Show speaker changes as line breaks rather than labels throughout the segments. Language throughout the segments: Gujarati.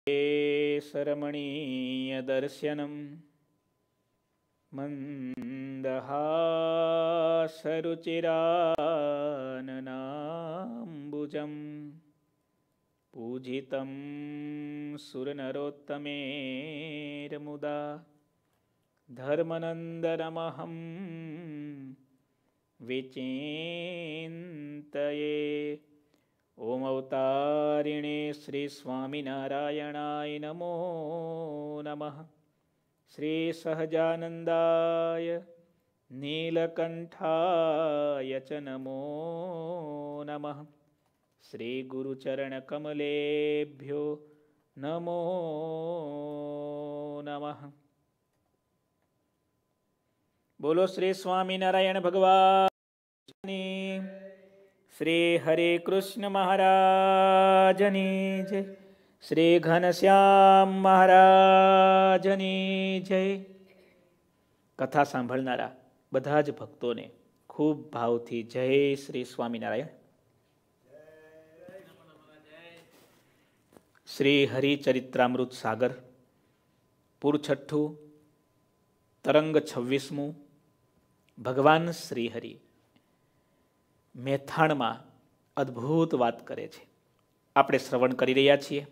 सरमणीयदर्शनं मन्दहासरुचिराननाम्बुजं पूजितं सुरनरोत्तमेर्मुदा धर्मनन्दनमहं विचिन्तये। ओम अवतारिणे श्री स्वामिनारायणाय नमो नमः। श्री सहजानंदाय नीलकंठाय च नमो नमः। श्री गुरुचरणकमलेभ्यो नमो नमः। बोलो श्री स्वामिनारायण भगवान की। श्री हरे कृष्ण महाराजनी जय। श्री घनश्याम महाराजनी जय। कथा सांभळनारा બધા જ ભક્તોને ખૂબ ભાવથી જય શ્રી સ્વામિનારાયણ। શ્રી હરિચરિત્રામૃત સાગર પૂર છઠ્ઠું તરંગ 26મું। ભગવાન શ્રી હરિ મેથાણમાં અદ્ભુત વાત કરે છે, આપણે શ્રવણ કરી રહ્યા છીએ।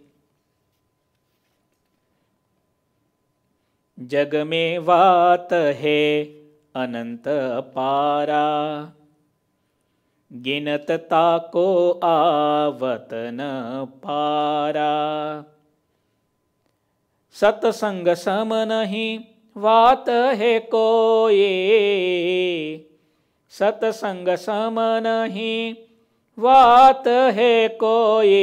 જગ મે વાત હે અનંત અપારા, ગિનત તાકો આવત ન પારા। સતસંગ સમ નહીં વાત હે કોએ, सतसंग सम नहीं वात है कोई।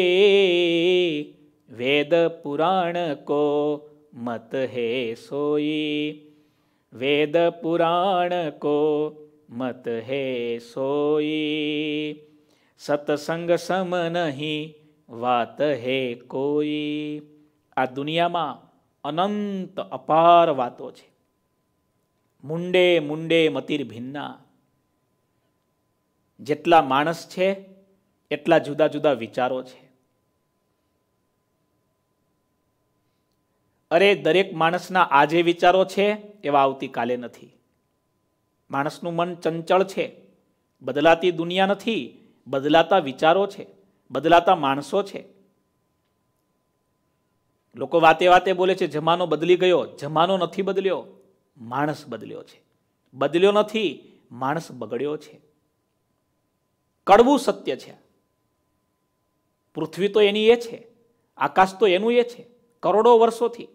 वेद पुराण को मत है सोई, वेद पुराण को मत है सोई। सतसंग सम नहीं वात है कोई। आ दुनिया में अनंत अपार वातो छे, मुंडे मुंडे मतिर भिन्ना। જેટલા માણસ છે એટલા જુદા જુદા વિચારો છે। અરે દરેક માણસના આજે વિચારો છે એવા આવતીકાલે નથી। માણસનું મન ચંચળ છે, બદલાતી દુનિયા નથી, બદલાતા વિચારો છે, બદલાતા માણસો છે। લોકો વાતે વાતે બોલે છે જમાનો બદલી ગયો, જમાનો નથી બદલ્યો, માણસ બદલ્યો છે। બદલ્યો નથી, માણસ બગડ્યો છે। કડવું સત્ય છે। પૃથ્વી તો એની એ છે, આકાશ તો એનું એ છે, કરોડો વર્ષોથી।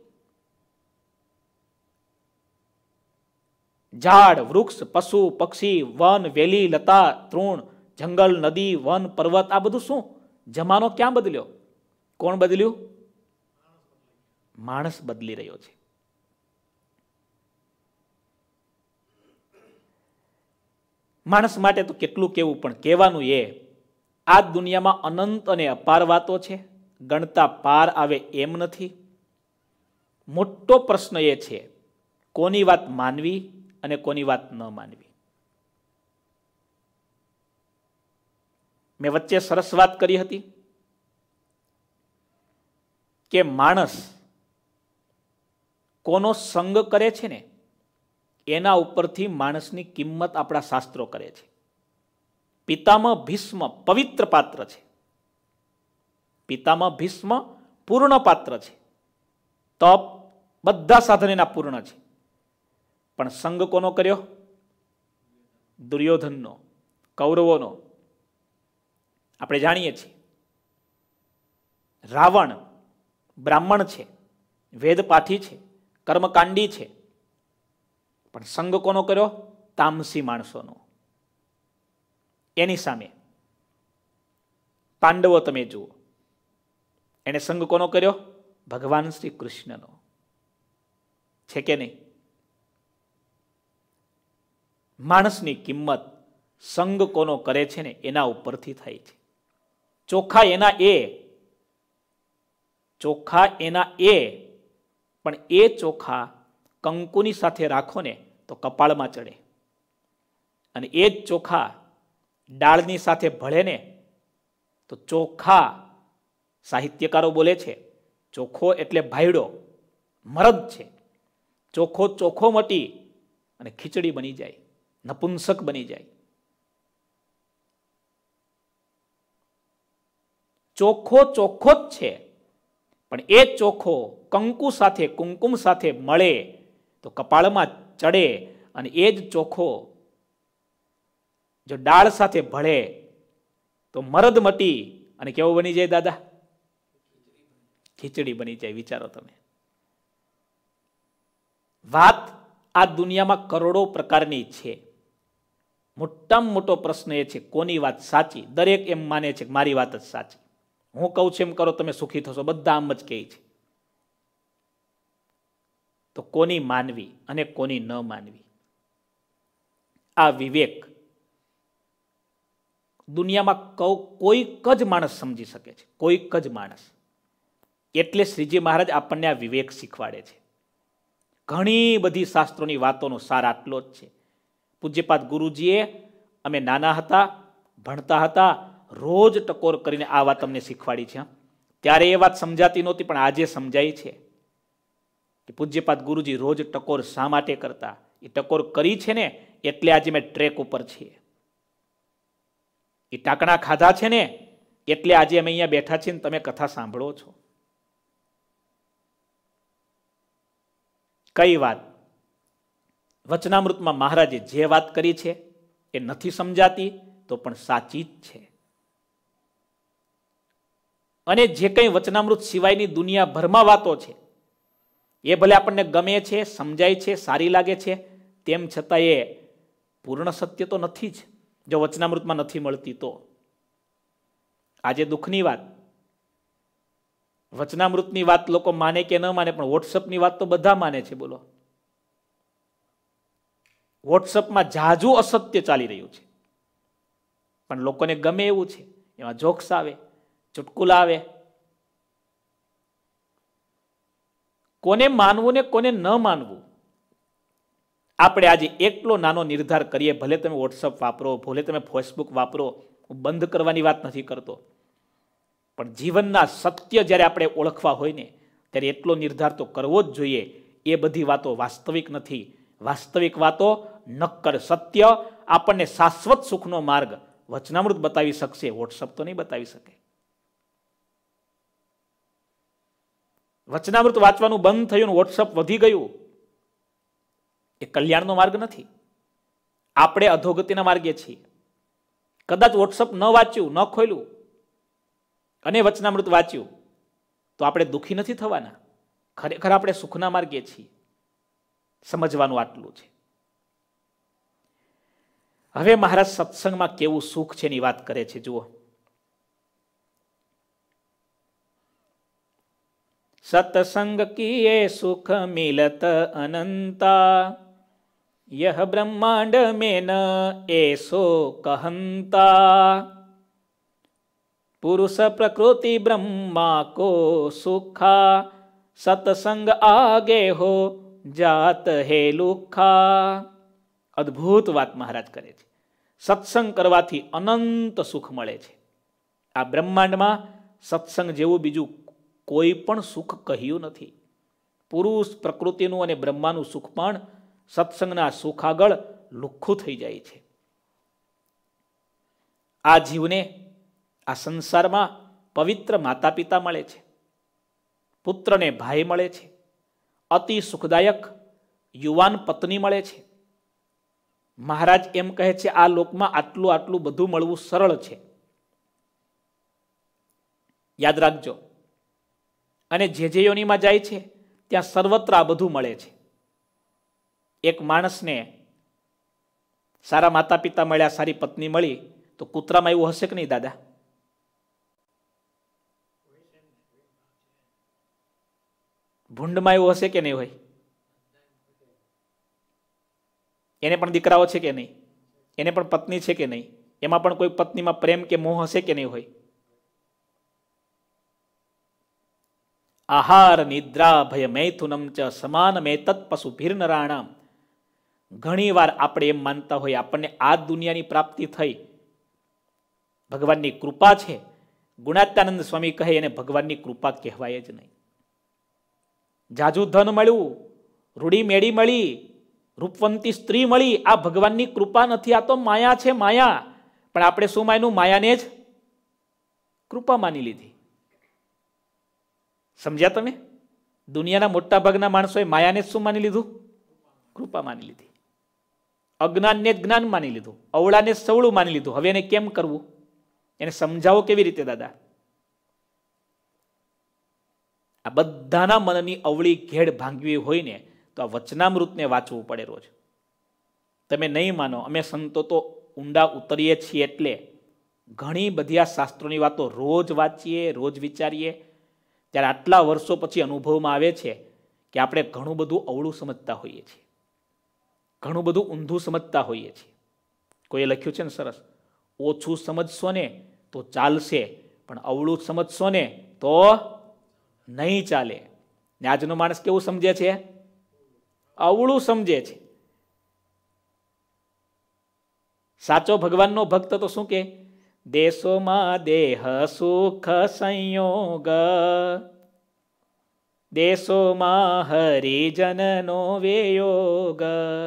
ઝાડ વૃક્ષ પશુ પક્ષી વન વેલી લતા તૃણ જંગલ નદી વન પર્વત આ બધું શું? જમાનો ક્યાં બદલ્યો? કોણ બદલ્યું? માણસ બદલી રહ્યો છે। માણસ માટે તો કેટલું કેવું, પણ કહેવાનું એ આ દુનિયામાં અનંત અને અપાર વાતો છે, ગણતા પાર આવે એમ નથી। મોટો પ્રશ્ન એ છે કોની વાત માનવી અને કોની વાત ન માનવી। મેં વચ્ચે સરસ વાત કરી હતી કે માણસ કોનો સંગ કરે છે ને એના ઉપરથી માણસની કિંમત આપણા શાસ્ત્રો કરે છે। પિતામહ ભીષ્મ પવિત્ર પાત્ર છે, પિતામહ ભીષ્મ પૂર્ણ પાત્ર છે, તપ બધા સાધન એના પૂર્ણ છે, પણ સંગ કોનો કર્યો? દુર્યોધનનો, કૌરવોનો। આપણે જાણીએ છીએ રાવણ બ્રાહ્મણ છે, વેદપાઠી છે, કર્મકાંડી છે, પણ સંગ કોનો કર્યો? તામસી માણસોનો। એની સામે પાંડવો તમે જુઓ, એને સંગ કોનો કર્યો? ભગવાન શ્રી કૃષ્ણનો। છે કે નહીં? માણસની કિંમત સંગ કોનો કરે છે ને એના ઉપરથી થાય છે। ચોખા એના એ, ચોખા એના એ, પણ એ ચોખા કંકુની સાથે રાખો ને તો કપાળમાં ચડે, અને એ જ ચોખા ડાળની સાથે ભળે ને તો ચોખા, સાહિત્યકારો બોલે છે ચોખ્ખો એટલે ભાયડો, મરદ છે. ચોખ્ખો ચોખ્ખો મટી અને ખીચડી બની જાય, નપુંસક બની જાય. ચોખ્ખો ચોખ્ખો જ છે, પણ એ ચોખ્ખો કંકુ સાથે કુમકુમ સાથે મળે તો કપાળમાં ચડે, અને એ જ ચોખ્ખો જો દાળ સાથે ભળે તો મરદ મટી અને કેવો બની જાય દાદા? ખીચડી બની જાય. વિચારો તમે. વાત આ દુનિયામાં કરોડો પ્રકારની છે. મોટામાં મોટો પ્રશ્ન એ છે કોની વાત સાચી. દરેક એમ માને છે કે મારી વાત જ સાચી, હું કહું છું એમ કરો તમે સુખી થશો, બધા આમ જ કહે છે. તો કોની માનવી અને કોની ન માનવી, આ વિવેક દુનિયામાં કોઈક જ માણસ સમજી શકે છે, કોઈક જ માણસ. એટલે શ્રીજી મહારાજ આપણને આ વિવેક શીખવાડે છે. ઘણી બધી શાસ્ત્રોની વાતોનો સાર આટલો જ છે. પૂજ્યપાદ ગુરુજીએ, અમે નાના હતા, ભણતા હતા, રોજ ટકોર કરીને આ વાત અમને શીખવાડી છે. ત્યારે એ વાત સમજાતી નહોતી, પણ આજે સમજાય છે કે પૂજ્યપાદ ગુરુજી રોજ ટકોર શા માટે કરતા. એ ટકોર કરી છે ને એટલે આજે મેં ટ્રેક ઉપર છીએ. એ ટાંકણા ખાધા છે ને એટલે આજે અમે અહીંયા બેઠા છીએ ને તમે કથા સાંભળો છો. કઈ વાત? વચનામૃતમાં મહારાજે જે વાત કરી છે એ નથી સમજાતી તો પણ સાચી જ છે. અને જે કંઈ વચનામૃત સિવાયની દુનિયાભરમાં વાતો છે એ ભલે આપણને ગમે છે, સમજાય છે, સારી લાગે છે, તેમ છતાં એ પૂર્ણ સત્ય તો નથી જ. જો વચનામૃતમાં નથી મળતી તો આજે દુઃખની વાત, વચનામૃતની વાત લોકો માને કે ન માને, પણ વોટ્સઅપની વાત તો બધા માને છે. બોલો, વોટ્સઅપમાં જાજુ અસત્ય ચાલી રહ્યું છે, પણ લોકોને ગમે એવું છે. એમાં જોક્સ આવે, ચુટકુલા આવે. કોને માનવું ને કોને ન માનવું, આપણે આજે એટલો નાનો નિર્ધાર કરીએ. ભલે તમે વોટ્સઅપ વાપરો, ભલે તમે ફેસબુક વાપરો, હું બંધ કરવાની વાત નથી કરતો, પણ જીવનના સત્ય જ્યારે આપણે ઓળખવા હોય ને ત્યારે એટલો નિર્ધાર તો કરવો જ જોઈએ. એ બધી વાતો વાસ્તવિક નથી. વાસ્તવિક વાતો, નક્કર સત્ય, આપણને શાશ્વત સુખનો માર્ગ વચનામૃત બતાવી શકશે, વોટ્સઅપ તો નહીં બતાવી શકે. વચનામૃત વાંચવાનું બંધ થયું, વોટ્સઅપ વધી ગયું, એ કલ્યાણનો માર્ગ નથી. આપણે અધોગતિના માર્ગે છીએ. કદાચ વોટ્સઅપ ન વાંચ્યું, ન ખોલ્યું અને વચનામૃત વાંચ્યું તો આપણે દુઃખી નથી થવાના. ખરેખર આપણે સુખના માર્ગે છીએ. સમજવાનું આટલું છે. હવે મહારાજ સત્સંગમાં કેવું સુખ છે એની વાત કરે છે. જુઓ, સત્સંગ કીએ સુખ મિલત અનંતા, यह ब्रह्मांड में न ऐसो कहंता, पुरुष प्रकृति ब्रह्मा को सुखा, सत्संग आगे हो जात है લુખા. અદ્ભુત વાત મહારાજ કરે છે. સત્સંગ કરવાથી અનંત સુખ મળે છે. આ બ્રહ્માંડમાં સત્સંગ જેવું બીજું કોઈ પણ સુખ કહ્યું નથી. પુરુષ પ્રકૃતિનું અને બ્રહ્માનું સુખ પણ સત્સંગના સુખ આગળ લુખ્ખું થઈ જાય છે. આ જીવને આ સંસારમાં પવિત્ર માતા પિતા મળે છે, પુત્રને ભાઈ મળે છે, અતિ સુખદાયક યુવાન પત્ની મળે છે. મહારાજ એમ કહે છે આ લોકમાં આટલું આટલું બધું મળવું સરળ છે. યાદ રાખજો. અને જે યોનિમાં જાય છે ત્યાં સર્વત્ર આ બધું મળે છે. એક માણસને સારા માતા પિતા મળ્યા, સારી પત્ની મળી, તો કૂતરામાં એવું હશે કે નહીં દાદા? ભૂંડમાં એવું હશે કે નહીં હોય? એને પણ દીકરાઓ છે કે નહીં? એને પણ પત્ની છે કે નહીં? એમાં પણ કોઈ પત્નીમાં પ્રેમ કે મોહ હશે કે નહીં હોય? આહાર નિદ્રા ભય મૈથુનમ ચ સમાન મેતત પશુ ભીર્નરાણામ. ઘણી વાર આપણે એમ માનતા હોય આપણને આ દુનિયાની પ્રાપ્તિ થઈ, ભગવાનની કૃપા છે. ગુણાત્યાનંદ સ્વામી કહે એને ભગવાનની કૃપા કહેવાય જ નહીં. જાજુ ધન મળ્યું, રૂડી મેળી મળી, રૂપવંતી સ્ત્રી મળી, આ ભગવાનની કૃપા નથી, આ તો માયા છે, માયા. પણ આપણે શું માન્યું? માયાને જ કૃપા માની લીધી. સમજ્યા તમે? દુનિયાના મોટા ભાગના માણસોએ માયાને જ શું માની લીધું? કૃપા માની લીધી. અજ્ઞાનને જ જ્ઞાન માની લીધું, અવળાને સવળું માની લીધું. હવે એને કેમ કરવું? એને સમજાવો કેવી રીતે દાદા? આ બધાના મનની અવળી ઘેડ ભાંગવી હોય ને તો આ વચનામૃતને વાંચવું પડે રોજ. તમે નહીં માનો, અમે સંતો તો ઊંડા ઉતરીએ છીએ એટલે ઘણી બધી આ શાસ્ત્રોની વાતો રોજ વાંચીએ, રોજ વિચારીએ, ત્યારે આટલા વર્ષો પછી અનુભવમાં આવે છે કે આપણે ઘણું બધું અવળું સમજતા હોઈએ છીએ, ઘણું બધું ઊંધું સમજતા હોઈએ છીએ. કોઈએ લખ્યું છે ને સરસ, ઓછું સમજશો ને તો ચાલશે, પણ અવળું સમજશો ને તો નહીં ચાલે. ને આજનો માણસ કેવું સમજે છે? અવળું સમજે છે. સાચો ભગવાનનો ભક્ત તો શું કે? દેશોમાં દેહ સુખ સંયોગ, દેશોમાં હરિજનનો વિયોગ,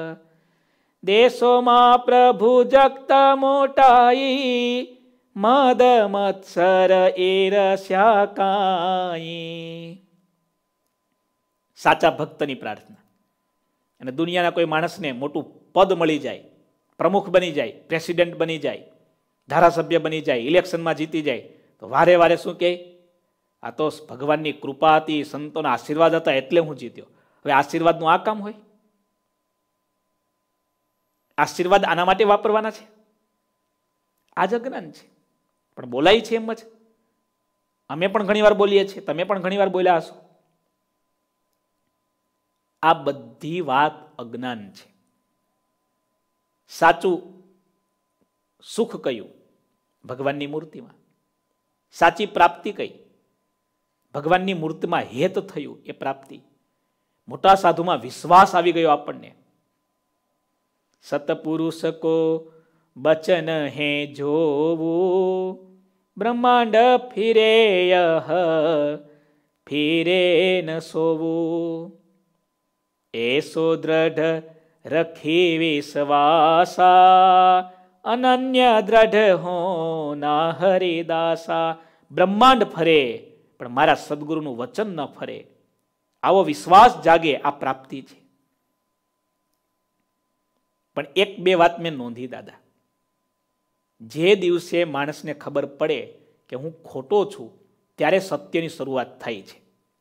દેશોમાં પ્રભુ જગત મોટાઈ, મદ મત્સર ઈર્ષ્યા કાઈ. સાચા ભક્તની પ્રાર્થના. અને દુનિયાના કોઈ માણસને મોટું પદ મળી જાય, પ્રમુખ બની જાય, પ્રેસિડેન્ટ બની જાય, ધારાસભ્ય બની જાય, ઇલેક્શનમાં જીતી જાય, તો વારે વારે શું કહે? આ તો ભગવાનની કૃપા હતી, સંતોના આશીર્વાદ હતા એટલે હું જીત્યો. હવે આશીર્વાદનું આ કામ હોય? આશીર્વાદ આના માટે વાપરવાના છે? આ જ અજ્ઞાન છે. પણ બોલાય છે એમ જ. અમે પણ ઘણી વાર બોલીએ છીએ, તમે પણ ઘણી વાર બોલ્યા હશો. આ બધી વાત અજ્ઞાન છે. સાચું સુખ કયું? ભગવાનની મૂર્તિમાં. સાચી પ્રાપ્તિ કઈ? ભગવાનની મૂર્તિમાં હેત થયું એ પ્રાપ્તિ. મોટા સાધુમાં વિશ્વાસ આવી ગયો આપણને. સતપુરુષ કો બચન હે જોવું, બ્રહ્માંડ ફિરે ફિરે ન સોવું, એસો દ્રઢ રખી વિશ્વાસા, અનન્ય દ્રઢ હો ના હરિદાસા. બ્રહ્માંડ ફરે પણ મારા સદગુરુનું વચન ન ફરે. આવો વિશ્વાસ જાગે, આ પ્રાપ્તિ છે. પણ એક બે વાત મેં નોંધી દાદા. જે દિવસે માણસને ખબર પડે કે હું ખોટો છું, ત્યારે સત્યની શરૂઆત થાય છે.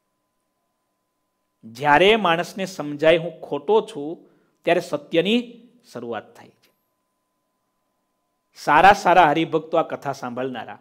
જ્યારે માણસને સમજાય હું ખોટો છું, ત્યારે સત્યની શરૂઆત થાય છે. સારા સારા હરિભક્તો આ કથા સાંભળનારા,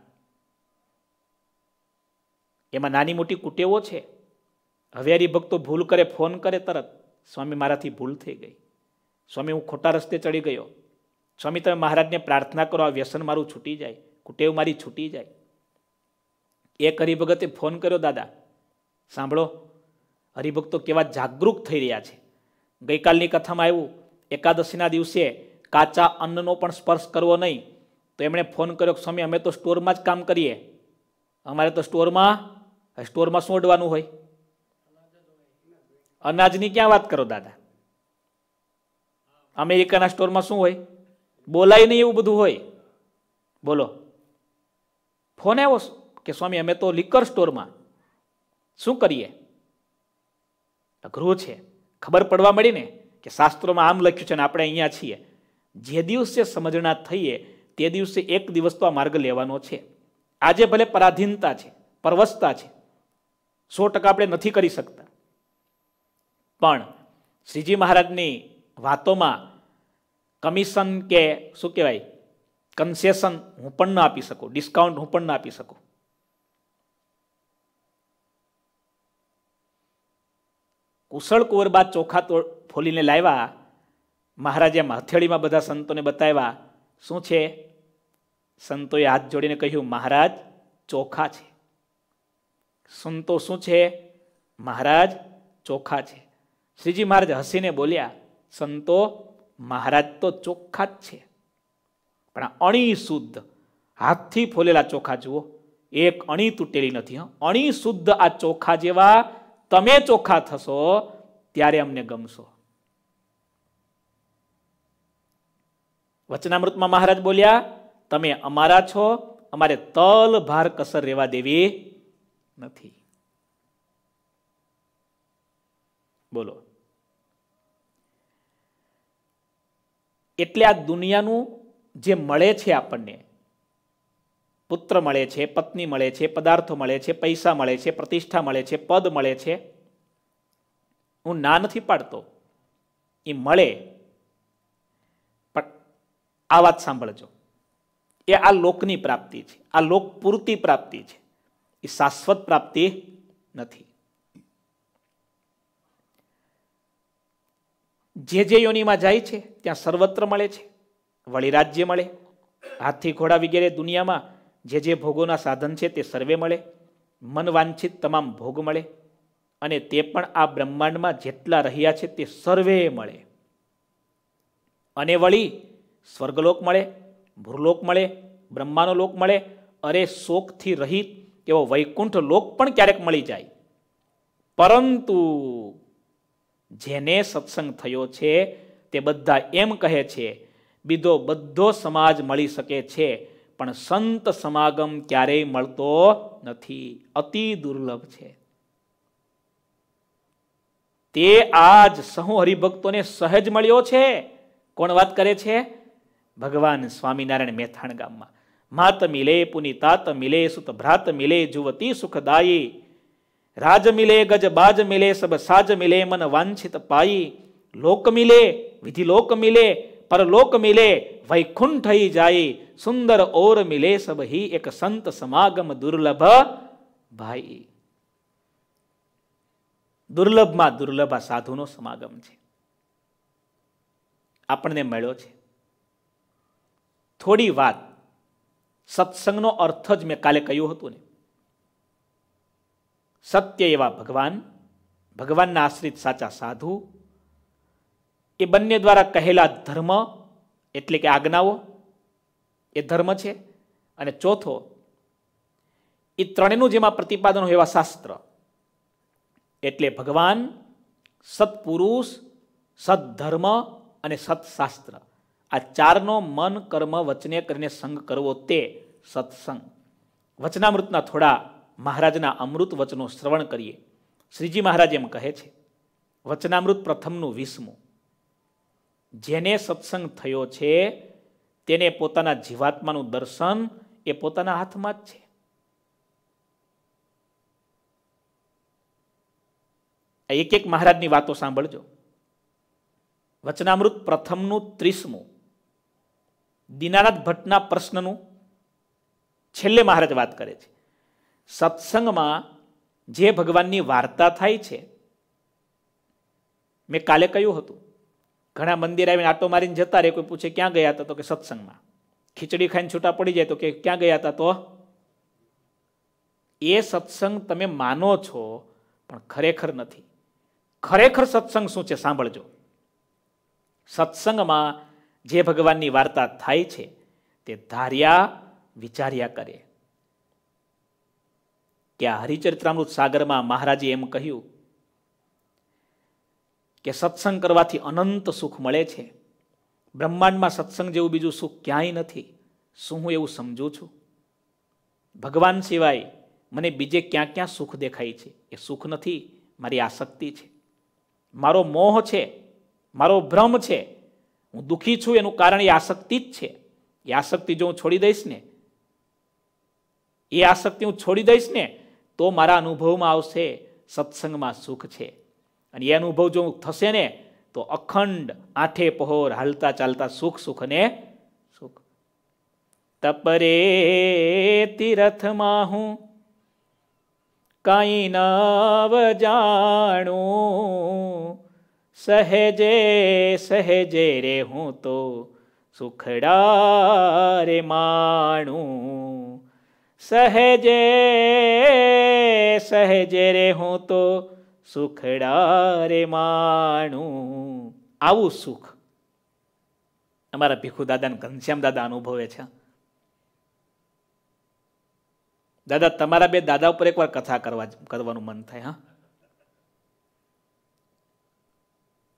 એમાં નાની મોટી કુટેવો છે. હવે હરિભક્તો ભૂલ કરે, ફોન કરે તરત, સ્વામી મારાથી ભૂલ થઈ ગઈ, સ્વામી હું ખોટા રસ્તે ચડી ગયો, સ્વામી તમે મહારાજને પ્રાર્થના કરો, આ વ્યસન મારું છૂટી જાય, કુટેવ મારી છૂટી જાય. એક હરિભગતે ફોન કર્યો, દાદા સાંભળો, હરિભક્તો કેવા જાગૃત થઈ રહ્યા છે. ગઈકાલની કથામાં આવ્યું, એકાદશીના દિવસે કાચા અન્નનો પણ સ્પર્શ કરવો નહીં. તો એમણે ફોન કર્યો, સ્વામી અમે તો સ્ટોરમાં જ કામ કરીએ, અમારે તો સ્ટોરમાં શું અડવાનું હોય? અનાજની ક્યાં વાત કરો દાદા? અમેરિકાના સ્ટોરમાં શું હોય? બોલાય નહીં એવું બધું હોય. બોલો. ફોન આવ્યો કે સ્વામી અમે તો લિકર સ્ટોરમાં, શું કરીએ? અઘરું છે. ખબર પડવા મળી ને કે શાસ્ત્રોમાં આમ લખ્યું છે ને આપણે અહીંયા છીએ. જે દિવસે સમજણા થઈએ તે દિવસે એક દિવસ તો આ માર્ગ લેવાનો છે. આજે ભલે પરાધીનતા છે, પરવસતા છે, 100% આપણે નથી કરી શકતા, પણ શ્રીજી મહારાજની વાતોમાં કમિશન કે શું કહેવાય, કન્સેશન હું પણ ન આપી શકું, ડિસ્કાઉન્ટ હું પણ ન આપી શકું. કુશળ કુંવરબા ચોખા ફોલીને લાવ્યા, મહારાજે હથેળીમાં બધા સંતોને બતાવ્યા. શું છે? સંતોએ હાથ જોડીને કહ્યું, મહારાજ ચોખા છે. સંતો શું છે? મહારાજ ચોખા છે. શ્રીજી મહારાજ હસીને બોલ્યા, સંતો મહારાજ તો ચોખ્ખા જ છે, પણ આ અણી શુદ્ધ હાથથી ફોલેલા ચોખા જુઓ, એક અણી તૂટેલી નથી. અણી શુદ્ધ આ ચોખા જેવા તમે ચોખ્ખા થશો ત્યારે અમને ગમશો. વચનામૃતમાં મહારાજ બોલ્યા, તમે અમારા છો, અમારે તલ ભાર કસર રહેવા દેવી નથી. બોલો. એટલે આ દુનિયાનું જે મળે છે આપણને, પુત્ર મળે છે, પત્ની મળે છે, પદાર્થો મળે છે, પૈસા મળે છે, પ્રતિષ્ઠા મળે છે, પદ મળે છે, હું ના નથી પાડતો, એ મળે, પણ આ વાત સાંભળજો, એ આ લોકની પ્રાપ્તિ છે, આ લોક પૂરતી પ્રાપ્તિ છે, એ શાશ્વત પ્રાપ્તિ નથી. જે યોનિમાં જાય છે ત્યાં સર્વત્ર મળે છે, વળી રાજ્ય મળે, હાથી ઘોડા વગેરે દુનિયામાં જે ભોગોના સાધન છે તે સર્વે મળે, મન વાંછિત તમામ ભોગ મળે, અને તે પણ આ બ્રહ્માંડમાં જેટલા રહ્યા છે તે સર્વે મળે. અને વળી સ્વર્ગલોક મળે, ભૂરલોક મળે, બ્રહ્માનો લોક મળે, અરે શોકથી રહિત એવો વૈકુંઠ લોક પણ ક્યારેક મળી જાય. પરંતુ જેને સત્સંગ થયો છે તે બધા એમ કહે છે, બીજો બધો સમાજ મળી શકે છે, પણ સંત સમાગમ ક્યારેય મળતો નથી, અતિ દુર્લભ છે. તે આજ સહુ હરિભક્તોને સહજ મળ્યો છે. કોણ વાત કરે છે? ભગવાન સ્વામિનારાયણ મેથાણ ગામમાં. માત મિલે પુની તાત મિલે, સુત ભ્રાત મિલે, જુવતી સુખદાયી, રાજ મિલે ગજ બાજ મિલે, સબ સાજ મિલે, મન વાંછિત પાઈ, લોક મિલે વિધિ લોક મિલે, પરલોક મિલે વૈકુંઠ હી જાય, સુંદર ઓર મિલે સબ હી, એક સંત સમાગમ દુર્લભ ભાઈ. દુર્લભમાં દુર્લભ આ સાધુનો સમાગમ છે, આપણને મળ્યો છે. થોડી વાત સત્સંગનો અર્થ જ મેં કાલે કહ્યું હતું ને, સત્ય એવા ભગવાન, ભગવાનના આશ્રિત સાચા સાધુ, એ બંને દ્વારા કહેલા ધર્મ એટલે કે આજ્ઞાઓ એ ધર્મ છે, અને ચોથો એ ત્રણેયનું જેમાં પ્રતિપાદન હોય એવા શાસ્ત્ર એટલે ભગવાન, સત્પુરુષ, સદધર્મ અને સત્શાસ્ત્ર. આ ચારનો મન કર્મ વચને કરીને સંગ કરવો તે સત્સંગ. વચનામૃતના થોડા મહારાજના અમૃત વચનો શ્રવણ કરીએ. શ્રીજી મહારાજ એમ કહે છે, વચનામૃત પ્રથમનું 20મું, જેને સત્સંગ થયો છે તેને પોતાના જીવાત્માનું દર્શન એ પોતાના હાથમાં જ છે. એક એક મહારાજની વાતો સાંભળજો. વચનામૃત પ્રથમનું 30મું, દીનાનાથ ભટ્ટના પ્રશ્નનું છેલ્લે મહારાજ વાત કરે છે. સત્સંગમાં જે ભગવાનની વાર્તા થાય છે, મેં કાલે કહ્યું હતું, ઘણા મંદિર આવીને આટો મારીને જતા રહે, કોઈ પૂછે ક્યાં ગયા હતા, તો કે સત્સંગમાં. ખીચડી ખાઈને છૂટા પડી જાય તો કે ક્યાં ગયા હતા, તો એ સત્સંગ તમે માનો છો પણ ખરેખર નથી. ખરેખર સત્સંગ શું છે સાંભળજો. સત્સંગમાં જે ભગવાનની વાર્તા થાય છે તે ધાર્યા વિચાર્યા કરે. કે આ હરિચરિત્રામૃત સાગરમાં મહારાજે એમ કહ્યું કે સત્સંગ કરવાથી અનંત સુખ મળે છે. બ્રહ્માંડમાં સત્સંગ જેવું બીજું સુખ ક્યાંય નથી. શું હું એવું સમજુ છું? ભગવાન સિવાય મને બીજે ક્યાં ક્યાં સુખ દેખાય છે? એ સુખ નથી, મારી આસક્તિ છે, મારો મોહ છે, મારો ભ્રમ છે. હું દુઃખી છું એનું કારણ એ આસક્તિ જ છે. એ આસક્તિ જો હું છોડી દઈશ ને, એ આસક્તિ હું છોડી દઈશ ને તો મારા અનુભવમાં આવશે સત્સંગમાં સુખ છે. અને એ અનુભવ જો થશે ને તો અખંડ આઠે પહોર હાલતા ચાલતા સુખ, સુખ ને સુખ. તપરે તીરથમાં હું કાંઈ નવ જાણું, સહેજે સહેજે રે હું તો સુખડા રે માણું, સહેજે સહેજે રે હું તો સુખડા રે માણું. આવું સુખ અમારા ભીખુ દાદા ઘનશ્યામ દાદા અનુભવે છે. દાદા તમારા બે દાદા ઉપર એકવાર કથા કરવાનું મન થાય. હા,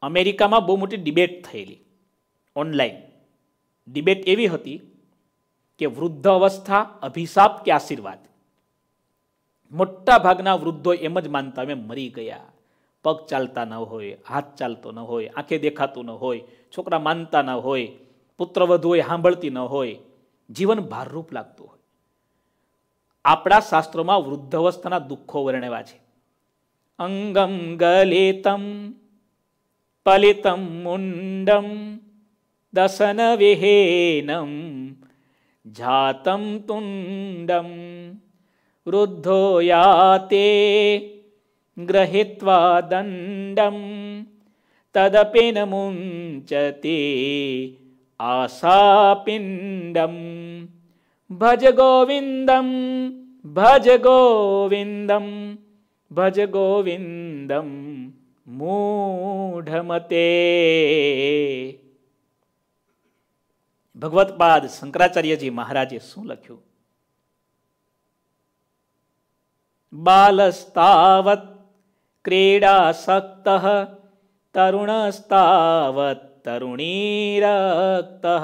અમેરિકામાં બહુ મોટી ડિબેટ થયેલી ઓનલાઈન. ડિબેટ એવી હતી કે વૃદ્ધ અવસ્થા અભિશાપ કે આશીર્વાદ. મોટા ભાગના વૃદ્ધો એમ જ માનતા અમે મરી ગયા, પગ ચાલતા ન હોય, હાથ ચાલતો ન હોય, આંખે દેખાતું ન હોય, છોકરા માનતા ન હોય, પુત્રવધુ હોય સાંભળતી ન હોય, જીવન ભારરૂપ લાગતું હોય. આપણા શાસ્ત્રોમાં વૃદ્ધ અવસ્થાના દુઃખો વર્ણવ્યા છે. અંગમ ગલિતમ પલિતમ મુંડમ દસન વિહેનમ જાતમ તુંડમ વૃદ્ધો યાતે ગ્રહિત્વા દંડમ તદપી ન મુંચતે આશાપિંડમ ભજ ગોવિંદમ ભજ ગોવિંદમ ભજ ગોવિંદમ મૂઢમતે. ભગવત્પાદ શંકરાચાર્યજી મહારાજે શું લખ્યું? બાલસ્તાવત ક્રીડાસક્ત તરુણસ્તાવત તરુણીરક્ત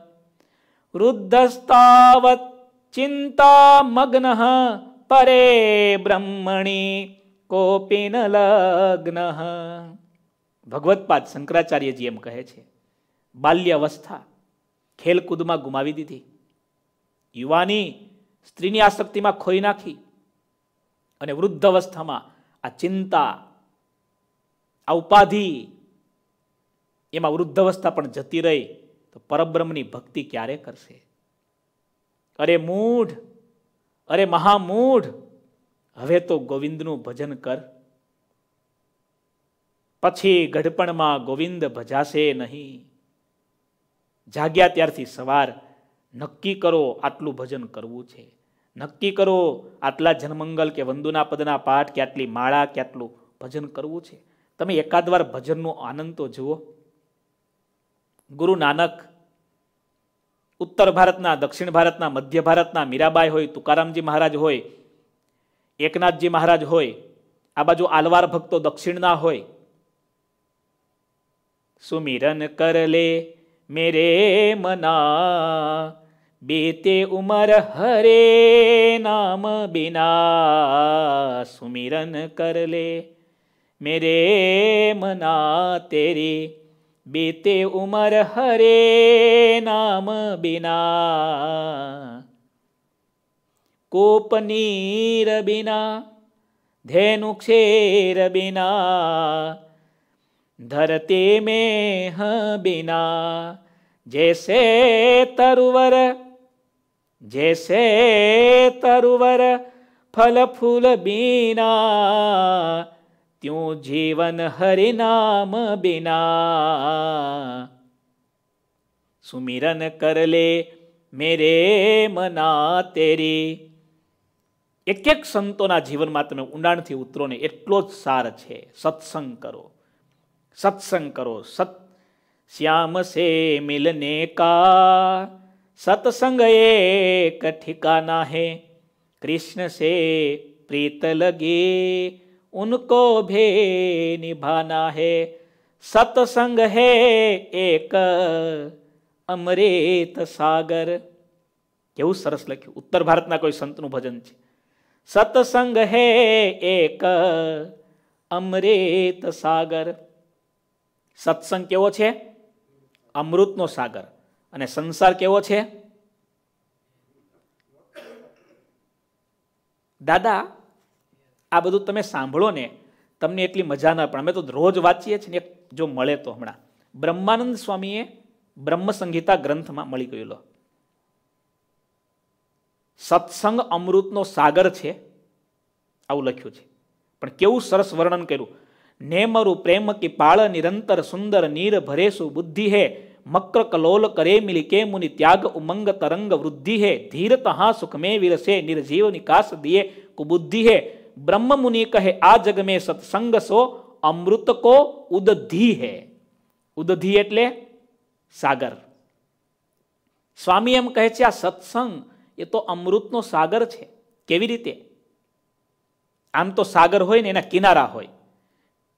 વૃદ્ધસ્તાવત ચિંતામગ્ન પરે બ્રહ્મણી કોપી ન લગ્ન. ભગવત્પાદ શંકરાચાર્યજી એમ કહે છે, બાલ્ય અવસ્થા ખેલકૂદમાં ગુમાવી દીધી, યુવાની સ્ત્રીની આસક્તિમાં ખોઈ નાખી, અને વૃદ્ધ અવસ્થામાં આ ચિંતા, આ ઉપાધિ, એમાં વૃદ્ધ અવસ્થા પણ જતી રહી તો પરબ્રહ્મની ભક્તિ ક્યારે કરશે? અરે મૂઢ, અરે મહામૂઢ, હવે તો ગોવિંદનું ભજન કર, પછી ગઢપણમાં ગોવિંદ ભજાશે નહીં. જાગ્યા ત્યારથી સવાર નક્કી કરો આટલું ભજન કરવું છે, નક્કી કરો આટલા જનમંગલ કે વંદુના પદના પાઠ કે આટલી માળા કે આટલું ભજન કરવું છે. તમે એકાદ વાર ભજનનો આનંદ તો જુઓ. ગુરુ નાનક ઉત્તર ભારતના, દક્ષિણ ભારતના, મધ્ય ભારતના મીરાબાઈ હોય, તુકારામજી મહારાજ હોય, એકનાથજી મહારાજ હોય, આ બાજુ આલવાર ભક્તો દક્ષિણના હોય. સુમિરન કર લે મેરે મના બેતે ઉમર હરે નામ બિના. સુમિરન કર લે મેરે મના તેરી બેતે ઉમર હરે નામ બિના. કોપનીર બિના ધેनु ક્ષેર બિના ધરતે में बिना. जैसे तरुवर जैसे तरुवर फल फूल बीना त्यों जीवन हरि नाम बिना. सुमिरन कर ले मेरे मना तेरी. એક એક સંતોના જીવનમાં તમે ઊંડાણથી ઉતરો ને એટલો જ સાર છે. સત્સંગ કરો, सत्संग करो. सत श्याम से मिलने का सत्संग एक ठिकाना है. कृष्ण से प्रीत लगे उनको भे निभाना है. सत्संग है एक अमृत सागर. કેવું સરસ લખ્યું. ઉત્તર ભારતના કોઈ સંતનું ભજન છે. સત્સંગ હે એક અમૃત સાગર. સત્સંગ કેવો છે? અમૃતનો સાગર. અને સંસાર કેવો છે? દાદા, આ બધું તમે સાંભળો ને તમને એટલી મજા ના પડે. અમે તો રોજ વાંચીએ છીએ ને. જો મળે તો હમણાં બ્રહ્માનંદ સ્વામીએ બ્રહ્મ સંહિતા ગ્રંથમાં મળી ગયેલો સત્સંગ અમૃતનો સાગર છે, આવું લખ્યું છે. પણ કેવું સરસ વર્ણન કર્યું. નેમરુ પ્રેમ કી પાળ નિરંતર સુંદર નીર ભરેસુ બુદ્ધિ હે મક્ર કલોલ કરે મિલી કે મુનિ ત્યાગ ઉમંગ તરંગ વૃદ્ધિ હે ધીર તહા સુખ में વિરસે નિર્જીવ નિકાસ દિએ કુબુદ્ધિ હે બ્રહ્મ મુનિ કહે આ જગ में સત્સંગ સો અમૃત કો ઉદધી હે. ઉદધી એટલે સાગર. સ્વામી એમ કહે છે આ સત્સંગ એ તો અમૃતનો સાગર છે. કેવી રીતે? આમ તો સાગર હોય ને એના કિનારા હોય,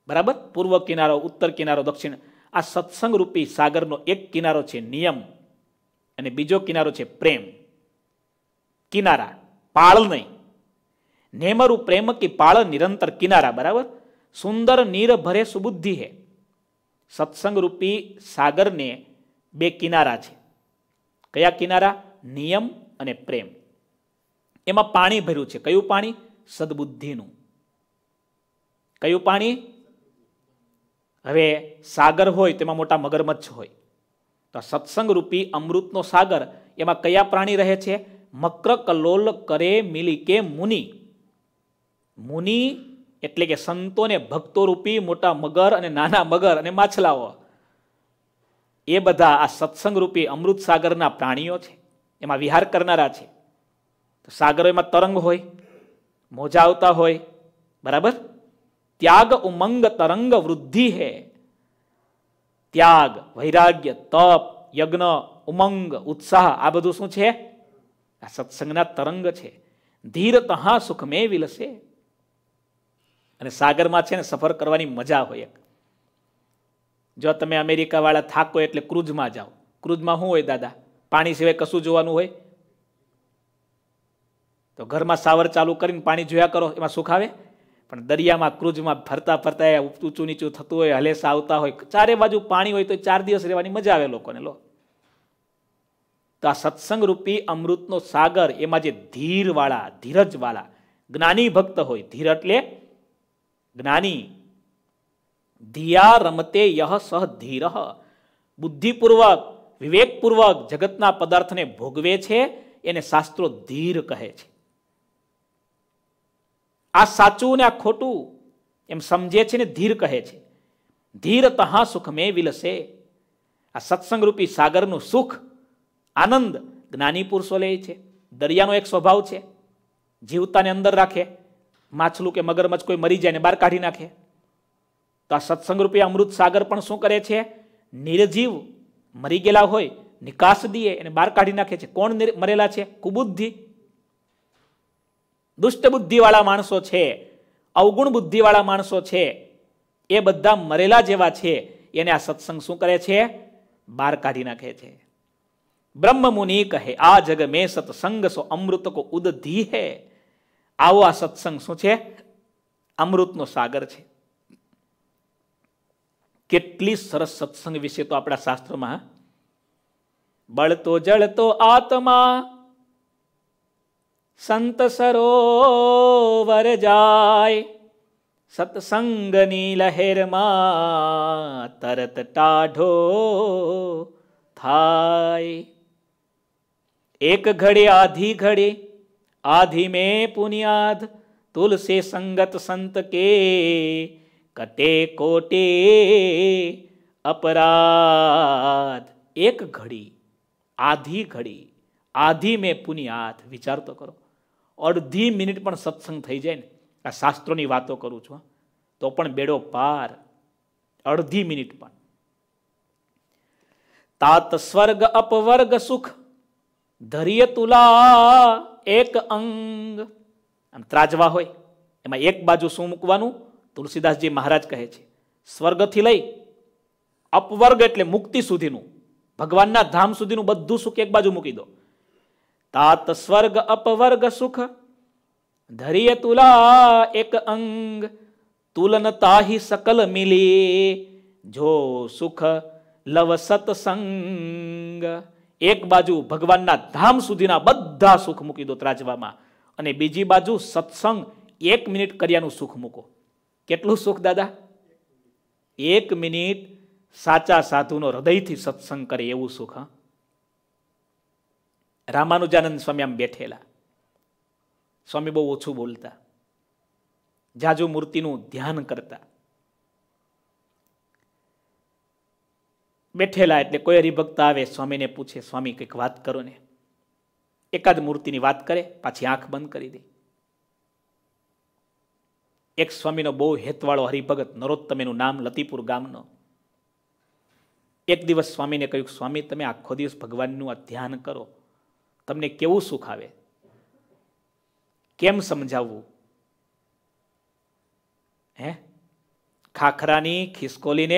બરાબર, પૂર્વ કિનારો, ઉત્તર કિનારો, દક્ષિણ. આ સત્સંગ રૂપી સાગરનો એક કિનારો છે નિયમ અને બીજો કિનારો છે પ્રેમ. કિનારા, પાળ નહીં. નેમરુ પ્રેમ કી પાળ નિરંતર કિનારા. બરાબર, સુંદર નીર ભરે સુબુદ્ધિ હે. સત્સંગ રૂપી સાગરને બે કિનારા છે. કયા કિનારા? નિયમ અને પ્રેમ. એમાં પાણી ભર્યું છે. કયું પાણી? સદબુદ્ધિનું. કયું પાણી? હવે સાગર હોય તેમાં મોટા મગરમચ્છ હોય, તો સત્સંગ રૂપી અમૃતનો સાગર, એમાં કયા પ્રાણી રહે છે? મક્ર કલ્લોલ કરે મિલી કે મુનિ. મુનિ એટલે કે સંતો ને ભક્તો રૂપી મોટા મગર અને નાના મગર અને માછલાઓ, એ બધા આ સત્સંગ રૂપી અમૃત સાગરના પ્રાણીઓ છે, એમાં વિહાર કરનારા છે. સાગરોમાં તરંગ હોય, મોજા આવતા હોય. બરાબર, ત્યાગ ઉમંગ તરંગ વૃદ્ધિ હે. ત્યાગ, વૈરાગ્ય, તપ, યજ્ઞ, ઉમંગ, ઉત્સાહ, આ બધું શું છે? આ સત્સંગના તરંગ છે. ધીર તહા સુખ મેં વિલસે. અને સાગરમાં છે ને સફર કરવાની મજા હોય. જો તમે અમેરિકા વાળા થાકો એટલે ક્રૂઝમાં જાઓ. ક્રૂઝમાં શું હોય દાદા? પાણી સિવાય કશું જોવાનું હોય? તો ઘરમાં સાવર ચાલુ કરીને પાણી જોયા કરો, એમાં સુખ આવે? પણ દરિયામાં, ક્રૂઝમાં ફરતા ફરતા ઊંચું નીચું થતું હોય, હલેસા આવતા હોય, ચારે બાજુ પાણી હોય, તો 4 દિવસ રહેવાની મજા આવે લોકોને. લો, તો આ સત્સંગ રૂપી અમૃતનો સાગર, એમાં જે ધીર વાળા, ધીરજ વાળા જ્ઞાની ભક્ત હોય. ધીર એટલે જ્ઞાની. ધિયા રમતે યહ સહ ધીર. બુદ્ધિપૂર્વક, વિવેકપૂર્વક જગતના પદાર્થને ભોગવે છે, એને શાસ્ત્રો ધીર કહે છે. આ સાચું ને આ ખોટું એમ સમજે છે ને ધીર કહે છે. ધીર તહા સુખ મેં વિલસે. આ સત્સંગ રૂપી સાગરનું સુખ, આનંદ જ્ઞાની પુરુષો લે છે. દરિયાનો એક સ્વભાવ છે, જીવતાને અંદર રાખે. માછલું કે મગરમચ્છ કોઈ મરી જાય ને બહાર કાઢી નાખે. તો આ સત્સંગ રૂપી અમૃત સાગર પણ શું કરે છે? નિર્જીવ, મરી ગયેલા હોય, નિકાસ દીએ એને બહાર કાઢી નાખે છે. કોણ મરેલા છે? કુબુદ્ધિ, દુષ્ટ બુદ્ધિવાળા માણસો છે, અવગુણ બુદ્ધિવાળા માણસો છે, એ બધા મરેલા જેવા છે, એને આ સત્સંગ શું કરે છે? બહાર કાઢી નાખે છે. બ્રહ્મ મુનિ કહે આ જગ મેં સત્સંગ સો અમૃત કો ઉદધી હે. આવો આ સત્સંગ શું છે? અમૃતનો સાગર છે. કેટલી સરસ સત્સંગ વિશે તો આપણા શાસ્ત્રમાં. બળતો જળતો આત્મા સંત સરોવર જાય, સત્સંગની લહેરમાં તરત ટાઢો થાય. એક ઘડી આધી ઘડી આધી में पुनियाद, तुलसी संगत संत के कटे कोटे अपराध. એક ઘડી, આધી ઘડી, આધી में पुनियाद. વિચાર તો કરો, અડધી મિનિટ પણ સત્સંગ થઈ જાય ને, આ શાસ્ત્રોની વાતો કરું છું, તો પણ બેડો પાર. અડધી મિનિટ પણ. તાત સ્વર્ગ અપવર્ગ સુખ ધૈર્ય તુલા એક અંગ. આમ ત્રાજવા હોય, એમાં એક બાજુ શું મૂકવાનું? તુલસીદાસજી મહારાજ કહે છે, સ્વર્ગથી લઈ અપવર્ગ એટલે મુક્તિ સુધીનું, ભગવાનના ધામ સુધીનું બધું સુખ એક બાજુ મૂકી દો. તાત સ્વર્ગ અપવર્ગ સુખ ધૈર્ય તુલા એક અંગ, તુલન તાહી સકલ મિલી જો સુખ લવ સત્સંગ. એક બાજુ ભગવાનના ધામ સુધીના બધા સુખ મૂકી દો ત્રાજવામાં, અને બીજી બાજુ સત્સંગ 1 મિનિટ કર્યાનું સુખ મૂકો. કેટલું સુખ દાદા? 1 મિનિટ સાચા સાધુનો હૃદયથી સત્સંગ કરે એવું સુખ. રામાનુજાનંદ સ્વામી આમ બેઠેલા. સ્વામી બહુ ઓછું બોલતા, જાજુ મૂર્તિનું ધ્યાન કરતા. બેઠેલા એટલે કોઈ હરિભક્ત આવે, સ્વામીને પૂછે, સ્વામી કંઈક વાત કરો ને. એકાદ મૂર્તિની વાત કરે, પાછી આંખ બંધ કરી દે. એક સ્વામીનો બહુ હેતવાળો હરિભગત નરોત્તમ, એનું નામ, લતીપુર ગામનો. એક દિવસ સ્વામીને કહ્યું, સ્વામી તમે આખો દિવસ ભગવાનનું આ ધ્યાન કરો, તમને કેવું સુખ આવે, કેમ સમજાવવું? હે, ખાખરાની ખિસકોલીને,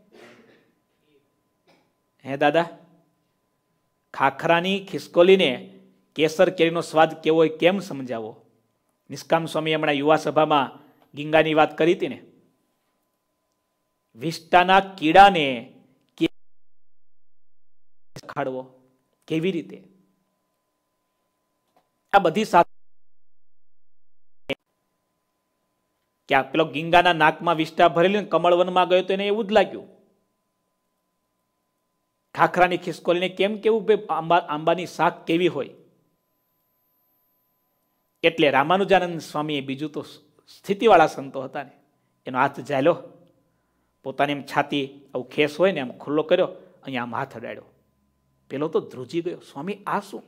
હે દાદા, ખાખરાની ખિસકોલીને કેસર કેરીનો સ્વાદ કેવો હોય કેમ સમજાવો? નિષ્કામ સ્વામી હમણાં યુવા સભામાં ગીંગાની વાત કરી હતી ને. વિષ્ટાના કીડાને ખાડવો કેવી રીતે? આ બધી કે આ પેલો ગીંગાના નાકમાં વિષ્ટા ભરેલી કમળવનમાં ગયો તો એને એવું જ લાગ્યું. ખાખરાની ખિસકોલીને કેમ કેવું? આંબાની શાક કેવી હોય? એટલે રામાનુજાનંદ સ્વામીએ, બીજું તો સ્થિતિવાળા સંતો હતા ને, એનો હાથ ઝાલ્યો, પોતાની એમ છાતી આવું ખેસ હોય ને એમ ખુલ્લો કર્યો, અહીંયા આમ હાથ અડાડ્યો. પેલો તો ધ્રુજી ગયો, સ્વામી આ શું?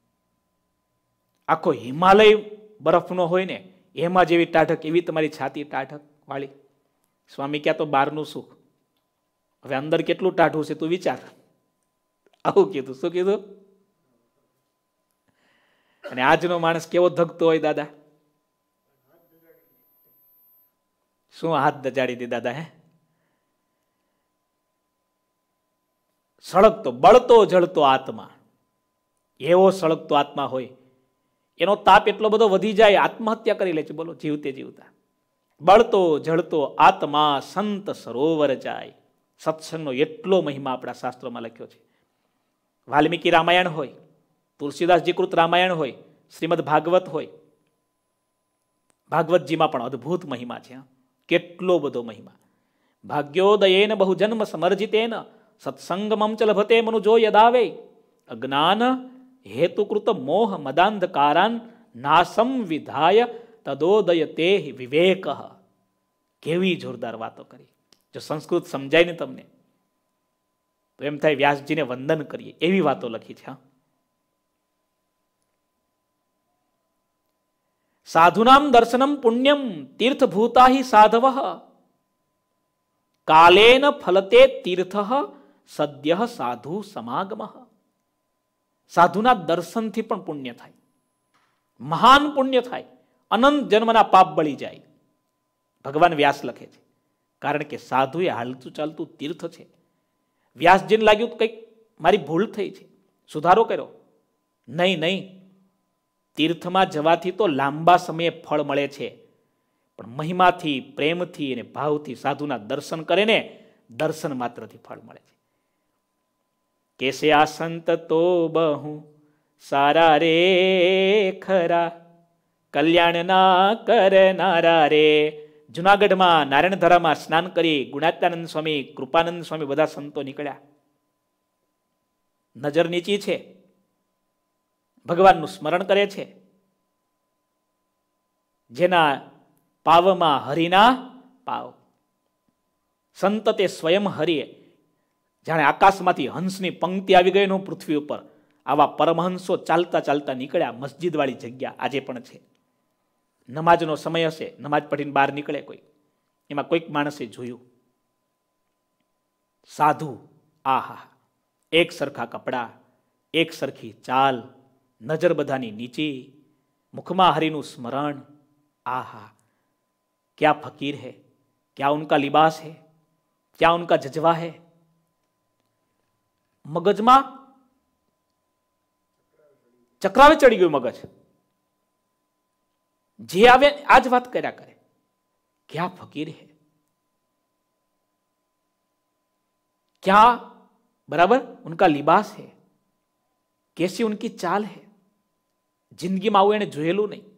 આખો હિમાલય બરફનો હોય ને એમાં જેવી ટાઢક એવી તમારી છાતી ટાઢક વાળી. સ્વામી ક્યાં તો બહારનું સુખ, હવે અંદર કેટલું ટાઢું છે તું વિચાર. આવું કીધું. શું કીધું? અને આજનો માણસ કેવો ધગતો હોય દાદા? શું હાથ દજાડી દે દાદા? હે, સળગતો બળતો જળતો આત્મા, એવો સળગતો આત્મા હોય, એનો તાપ એટલો બધો વધી જાય આત્મહત્યા કરી લે છે. બોલો, જીવતે જીવતા. બળતો જળતો આત્મા સંત સરોવર જાય. સત્સંગનો એટલો મહિમા આપણા શાસ્ત્રોમાં લખ્યો છે. વાલ્મીકી રામાયણ હોય, તુલસીદાસજી કૃત રામાયણ હોય, શ્રીમદ ભાગવત હોય, ભાગવતજીમાં પણ અદ્ભુત મહિમા છે. કેટલો બધો મહિમા. ભાગ્યોદયેન બહુ જન્મ સમર્જિતેન સત્સંગમમ ચ લભતે મનુજો યદાવે અજ્ઞાન હેતુકૃત મોહ મદાંધકારાન નાસમ વિધાય તદોદય તે વિવેક. કેવી જોરદાર વાતો કરી. જો સંસ્કૃત સમજાય ને તમને તો એમ થાય વ્યાસજીને વંદન કરીએ, એવી વાતો લખી છે. સાધુનામ દર્શનમ પુણ્યમ તીર્થભૂતા હિ સાધવ કાલેન ફલતે તીર્થ સદ્ય સાધુ સમાગમ. સાધુના દર્શનથી પણ પુણ્ય થાય, મહાન પુણ્ય થાય, અનંત જન્મના પાપ બળી જાય. ભગવાન વ્યાસ લખે છે, કારણ કે સાધુ એ હાલતું ચાલતું તીર્થ છે. વ્યાસજીને લાગ્યું કંઈક મારી ભૂલ થઈ છે, સુધારો કર્યો. નહીં નહીં, તીર્થમાં જવાથી તો લાંબા સમયે ફળ મળે છે, પણ મહિમાથી, પ્રેમથી અને ભાવથી સાધુના દર્શન કરે ને, દર્શન માત્રથી ફળ મળે છે. કેસે આ સંત તો બહુ સારા રે ખરા, કલ્યાણ ના કરનારા રે. જુનાગઢમાં નારાયણધરામાં સ્નાન કરી ગુણાત્યાનંદ સ્વામી, કૃપાનંદ સ્વામી બધા સંતો નીકળ્યા. નજર નીચી છે, ભગવાનનું સ્મરણ કરે છે. જેના પાવમાં હરિના પાવ. સંત તે સ્વયં હરિએ, જાણે આકાશમાંથી હંસની પંક્તિ આવી ગઈ પૃથ્વી ઉપર, આવા પરમહંસો ચાલતા ચાલતા નીકળ્યા. મસ્જિદ વાળી જગ્યા આજે પણ છે. નમાજનો સમય હશે, નમાજ પઢીને બહાર નીકળે કોઈ, એમાં કોઈક માણસે જોયું સાધુ. આહા, એક સરખા કપડા, એક સરખી ચાલ, નજર બધાની નીચી, મુખમાં હરિનું સ્મરણ. આહા, क्या फकीर है, क्या उनका लिबास है, क्या उनका जज्बा है. મગજમાં ચક્રાવે ચડી ગયું મગજ. જે આવે આ જ વાત કર્યા કરે. ક્યાં ફકીર હે, ક્યાં બરાબર ઉનકા લિબાસ હે, કેસી ઉનકી ચાલ હે. જિંદગીમાં આવું એને જોયેલું નહીં.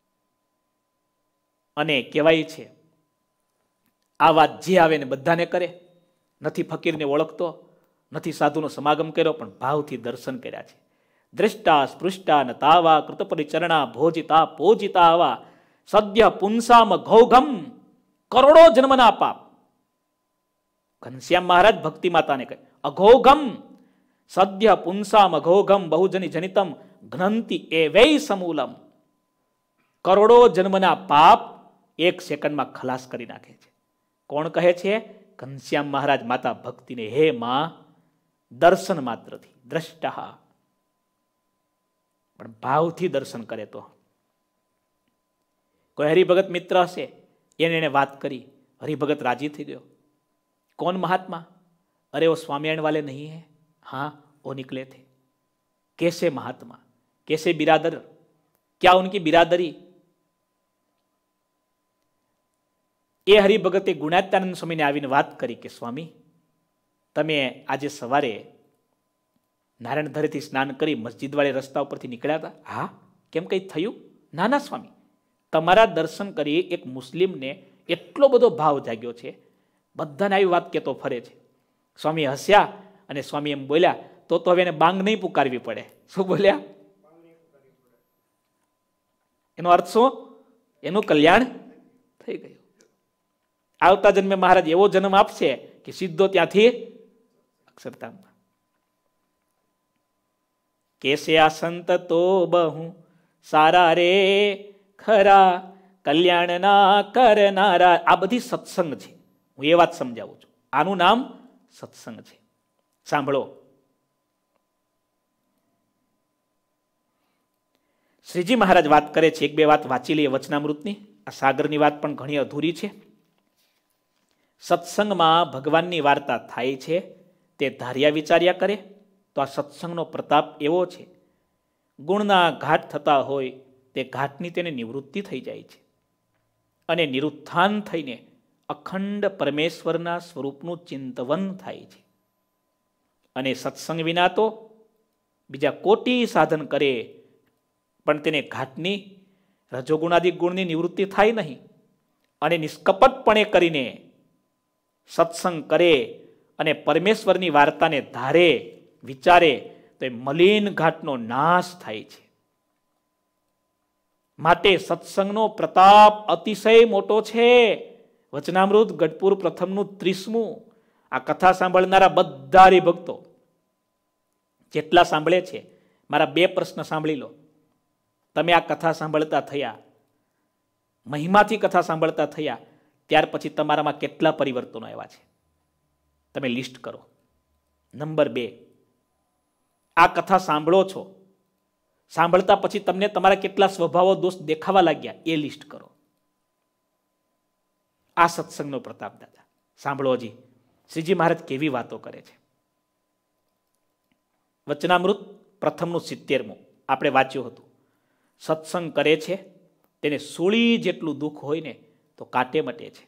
અને કહેવાય છે આ વાત જે આવે ને બધાને કરે. નથી ફકીરને ઓળખતો, નથી સાધુનો સમાગમ કર્યો, પણ ભાવથી દર્શન કર્યા છે. દ્રષ્ટા સ્પૃષ્ટા ન તાવા કૃતપરિચરણા ભોજિતા પોજિતા આવા સદ્ય પુંસામ ઘૌઘમ. કરોડો જન્મના પાપ. ઘનશ્યામ મહારાજ ભક્તિ માતાને કહે અઘોઘમ સદ્ય પુંસામ અઘોઘમ બહુજની જનિતમ ઘ્નંતિ એ વૈ સમૂલમ. કરોડો જન્મના પાપ એક સેકન્ડમાં ખલાસ કરી નાખે છે. કોણ કહે છે? ઘનશ્યામ મહારાજ માતા ભક્તિને. હે માં, દર્શન માત્રથી, દ્રષ્ટા, પણ ભાવથી દર્શન કરે તો. કોઈ હરિભગત મિત્ર હશે, એને વાત કરી, हरिभगत राजी थी गयो। कौन महात्मा? अरे वो स्वामिनारायण वाले नहीं है? हाँ, वो निकले थे। कैसे महात्मा, कैसे बिरादर, क्या उनकी बिरादरी? એ હરિભગતે ગુણાત્યાનંદ સ્વામીને આવીને વાત કરી કે સ્વામી, તમે આજે સવારે નારાયણ ધરેથી સ્નાન કરી મસ્જિદ વાળે રસ્તા ઉપરથી નીકળ્યા હતા? હા. કેમ કંઈ થયું? ના ના સ્વામી, તમારા દર્શન કરી એક મુસ્લિમને એટલો બધો ભાવ જાગ્યો છે, બધાને આવી વાત કહેતો ફરે છે. સ્વામી હસ્યા અને સ્વામી એમ બોલ્યા, તો હવે એને બાંગ નહીં પુકારવી પડે. શું બોલ્યા? એનો અર્થ શું? એનું કલ્યાણ થઈ ગયું. આવતા જન્મે મહારાજ એવો જન્મ આપશે કે સીધો ત્યાંથી અક્ષરધામમાં. કેસે આ સંત તો બહુ સારા રે ખરા, કલ્યાણના કરનારા. આ બધી સત્સંગ છે. હું એ વાત સમજાવું છું. આનું નામ સત્સંગ છે. સાંભળો, શ્રીજી મહારાજ વાત કરે છે. એક બે વાત વાંચી લઈએ વચનામૃતની. આ સાગરની વાત પણ ઘણી અધૂરી છે. સત્સંગમાં ભગવાનની વાર્તા થાય છે, તે ધાર્યા વિચાર્યા કરે તો આ સત્સંગનો પ્રતાપ એવો છે, ગુણના ઘાટ થતા હોય તે ઘાટની તેને નિવૃત્તિ થઈ જાય છે અને નિરુત્થાન થઈને અખંડ પરમેશ્વરના સ્વરૂપનું ચિંતવન થાય છે. અને સત્સંગ વિના તો બીજા કોટી સાધન કરે પણ તેને ઘાટની રજોગુણાદિક ગુણની નિવૃત્તિ થાય નહીં. અને નિષ્કપટપણે કરીને સત્સંગ કરે અને પરમેશ્વરની વાર્તાને ધારે વિચારે તો એ મલિન ઘાટનો નાશ થાય છે. માટે સત્સંગનો પ્રતાપ અતિશય મોટો છે. વચનામૃત ગઢપુર પ્રથમનું 30મું. આ કથા સાંભળનારા બધા હરિભક્તો જેટલા સાંભળે છે, મારા 2 પ્રશ્ન સાંભળી લો. તમે આ કથા સાંભળતા થયા, મહિમાથી કથા સાંભળતા થયા, ત્યાર પછી તમારામાં કેટલા પરિવર્તનો આવ્યા છે તમે લિસ્ટ કરો. નંબર 2, આ કથા સાંભળો છો, સાંભળતા પછી તમને તમારા કેટલા સ્વભાવો દોષ દેખાવા લાગ્યા એ લિસ્ટ કરો. આ સત્સંગનો પ્રતાપ દાદા. સાંભળો હજી શ્રીજી મહારાજ કેવી વાતો કરે છે. વચનામૃત પ્રથમનું 70મું આપણે વાંચ્યું હતું. સત્સંગ કરે છે તેને સૂળી જેટલું દુઃખ હોય ને તો કાંટે મટે છે.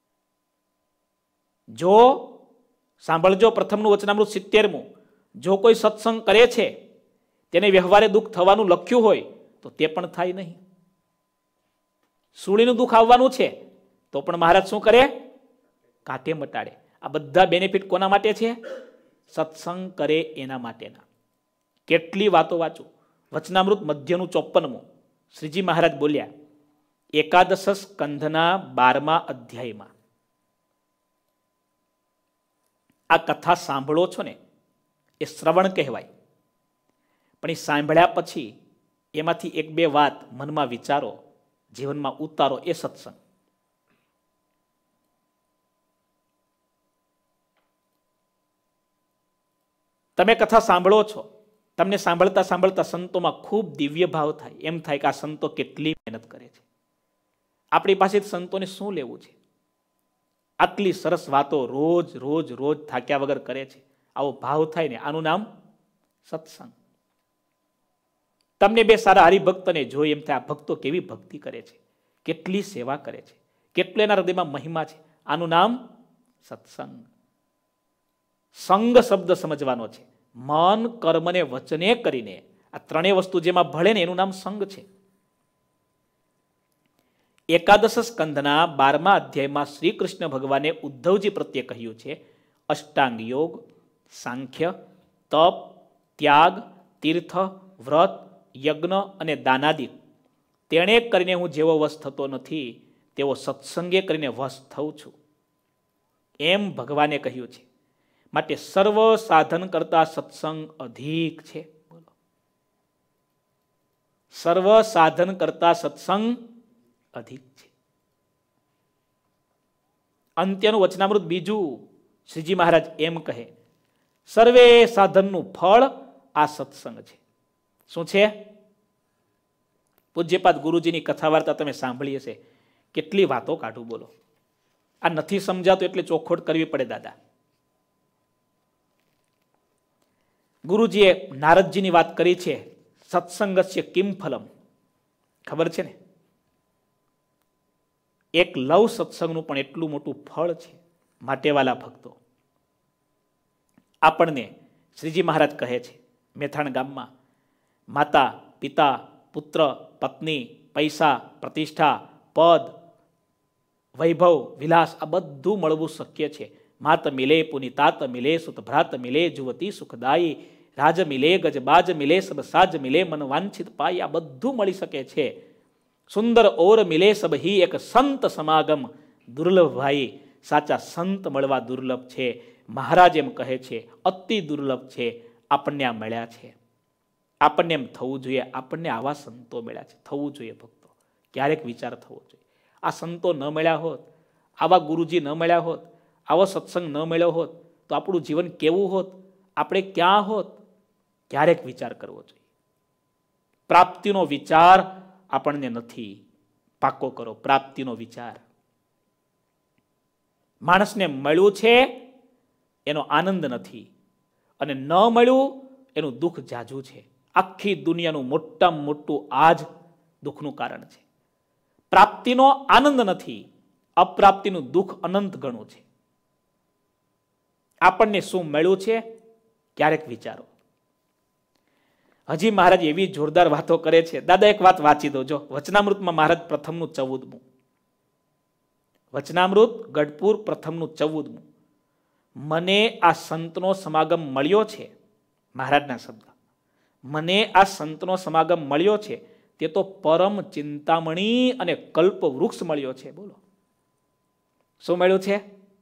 જો સાંભળજો, પ્રથમનું વચનામૃત 70મું. જો કોઈ સત્સંગ કરે છે તેને વ્યવહારે દુઃખ થવાનું લખ્યું હોય તો તે પણ થાય નહીં. સૂળીનું દુઃખ આવવાનું છે તો પણ મહારાજ શું કરે? કાંટે મટાડે. આ બધા બેનિફિટ કોના માટે છે? સત્સંગ કરે એના માટેના. કેટલી વાતો વાંચું. વચનામૃત મધ્યનું 54મું. શ્રીજી મહારાજ બોલ્યા એકાદશ સ્કંધના 12મા અધ્યાયમાં. આ કથા સાંભળો છો ને એ શ્રવણ કહેવાય, પણ એ સાંભળ્યા પછી એમાંથી 1-2 વાત મનમાં વિચારો, જીવનમાં ઉતારો, એ સત્સંગ. તમે કથા સાંભળો છો, તમને સાંભળતા સાંભળતા સંતોમાં ખૂબ દિવ્ય ભાવ થાય. એમ થાય કે આ સંતો કેટલી મહેનત કરે છે, આપણી પાસે સંતોને શું લેવું છે, આટલી સરસ વાતો રોજ રોજ રોજ થાક્યા વગર કરે છે. આવો ભાવ થાય ને આનું નામ સત્સંગ. તમને 2 સારા હરિભક્તને જોઈ એમ થાય આ ભક્તો કેવી ભક્તિ કરે છે, કેટલી સેવા કરે છે, કેટલો એના હૃદયમાં મહિમા છે. આનું નામ સત્સંગ. સંગ શબ્દ સમજવાનો છે. મન, કર્મ ને વચને કરીને આ 3 વસ્તુ જેમાં ભળે ને એનું નામ સંગ છે. એકાદશ સ્કંધના 12મા અધ્યાયમાં શ્રી કૃષ્ણ ભગવાને ઉદ્ધવજી પ્રત્યે કહ્યું છે અષ્ટાંગ યોગ, સાંખ્ય, તપ, ત્યાગ, તીર્થ, વ્રત, યજ્ઞ અને દાનાદિ તેણે કરીને હું જેવો વશ થતો નથી તેવો સત્સંગે કરીને વશ થઉં છું, એમ ભગવાને કહ્યું છે. માટે સર્વ સાધન કરતા સત્સંગ અધિક છે. બોલો, સર્વ સાધન કરતા સત્સંગ અધિક છે. અંત્યનું વચનામૃત 2 શ્રીજી મહારાજ એમ કહે સર્વે સાધનનું ફળ આ સત્સંગ છે. શું છે? પૂજ્યપાદ ગુરુજીની કથા વાર્તા તમે સાંભળી હશે, કેટલી વાતો કાઢું. બોલો, આ નથી સમજાતું એટલે ચોખવટ કરવી પડે દાદા. ગુરુજીએ નારદજીની વાત કરી છે, સત્સંગસ્ય કિમ ફલમ, ખબર છે ને? એક લવ સત્સંગનું પણ એટલું મોટું ફળ છે. માટે વાલા ભક્તો, આપણને શ્રીજી મહારાજ કહે છે, મેથાણ ગામમાં માતા, પિતા, પુત્ર, પત્ની, પૈસા, પ્રતિષ્ઠા, પદ, વૈભવ, વિલાસ આ બધું મળવું શક્ય છે. માત મિલે પુનિતાત મિલે, સુત ભ્રાત મિલે, જુવતી સુખદાયી, રાજ મિલે, ગજબાજ મિલે, સબ સાજ મિલે, મન વાંછિત પાઈ, આ બધું મળી શકે છે. સુંદર ઓર મિલે સબ હી, એક સંત સમાગમ દુર્લભ ભાઈ, સાચા સંત મળવા દુર્લભ છે. મહારાજ એમ કહે છે અતિ દુર્લભ છે. આપણને આ મળ્યા છે. આપણને એમ થવું જોઈએ, આપણને આવા સંતો મળ્યા છે, થવું જોઈએ ભક્તો. ક્યારેક વિચાર થવો જોઈએ, આ સંતો ન મળ્યા હોત, આવા ગુરુજી ન મળ્યા હોત, આવો સત્સંગ ન મળ્યો હોત તો આપણું જીવન કેવું હોત, આપણે ક્યાં હોત? ક્યારેક વિચાર કરવો જોઈએ. પ્રાપ્તિનો વિચાર આપણને નથી. પાકો કરો પ્રાપ્તિનો વિચાર. માણસને મળ્યું છે એનો આનંદ નથી, અને ન મળ્યું એનું દુઃખ જાજુ છે. આખી દુનિયાનું મોટામાં મોટું આ જ દુઃખનું કારણ છે. પ્રાપ્તિનો આનંદ નથી, અપ્રાપ્તિનું દુઃખ અનંત ગણું છે. આપણને શું મળ્યું છે ક્યારેક વિચારો. હજી મહારાજ એવી જોરદાર વાતો કરે છે. દાદા એક વાત વાંચી દો, જો વચનામૃતમાં મહારાજ પ્રથમનું 14મું વચનામૃત ગઢપુર પ્રથમનું 14મું. મને આ સંતનો સમાગમ મળ્યો છે, મહારાજના શબ્દ, મને આ સંતનો સમાગમ મળ્યો છે તે તો પરમ ચિંતામણી અને કલ્પ વૃક્ષ મળ્યો છે. બોલો શું મળ્યું છે?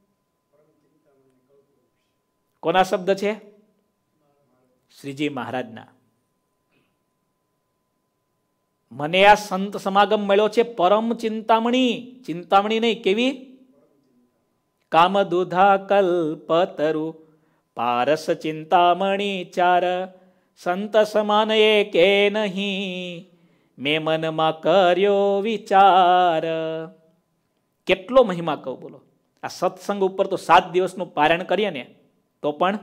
કોના શબ્દ છે? શ્રીજી મહારાજના. મને આ સંત સમાગમ મળ્યો છે પરમ ચિંતામણી. ચિંતામણી નહીં, કેવી? કામ દુધા કલ્પતરુ પારસ ચિંતામણી ચાર, સંત સમાન એકે નહીં, મેં મનમાં કર્યો વિચાર. કેટલો મહિમા કહું બોલો. આ સત્સંગ ઉપર તો 7 દિવસનું પારાયણ કરીએ ને તો પણ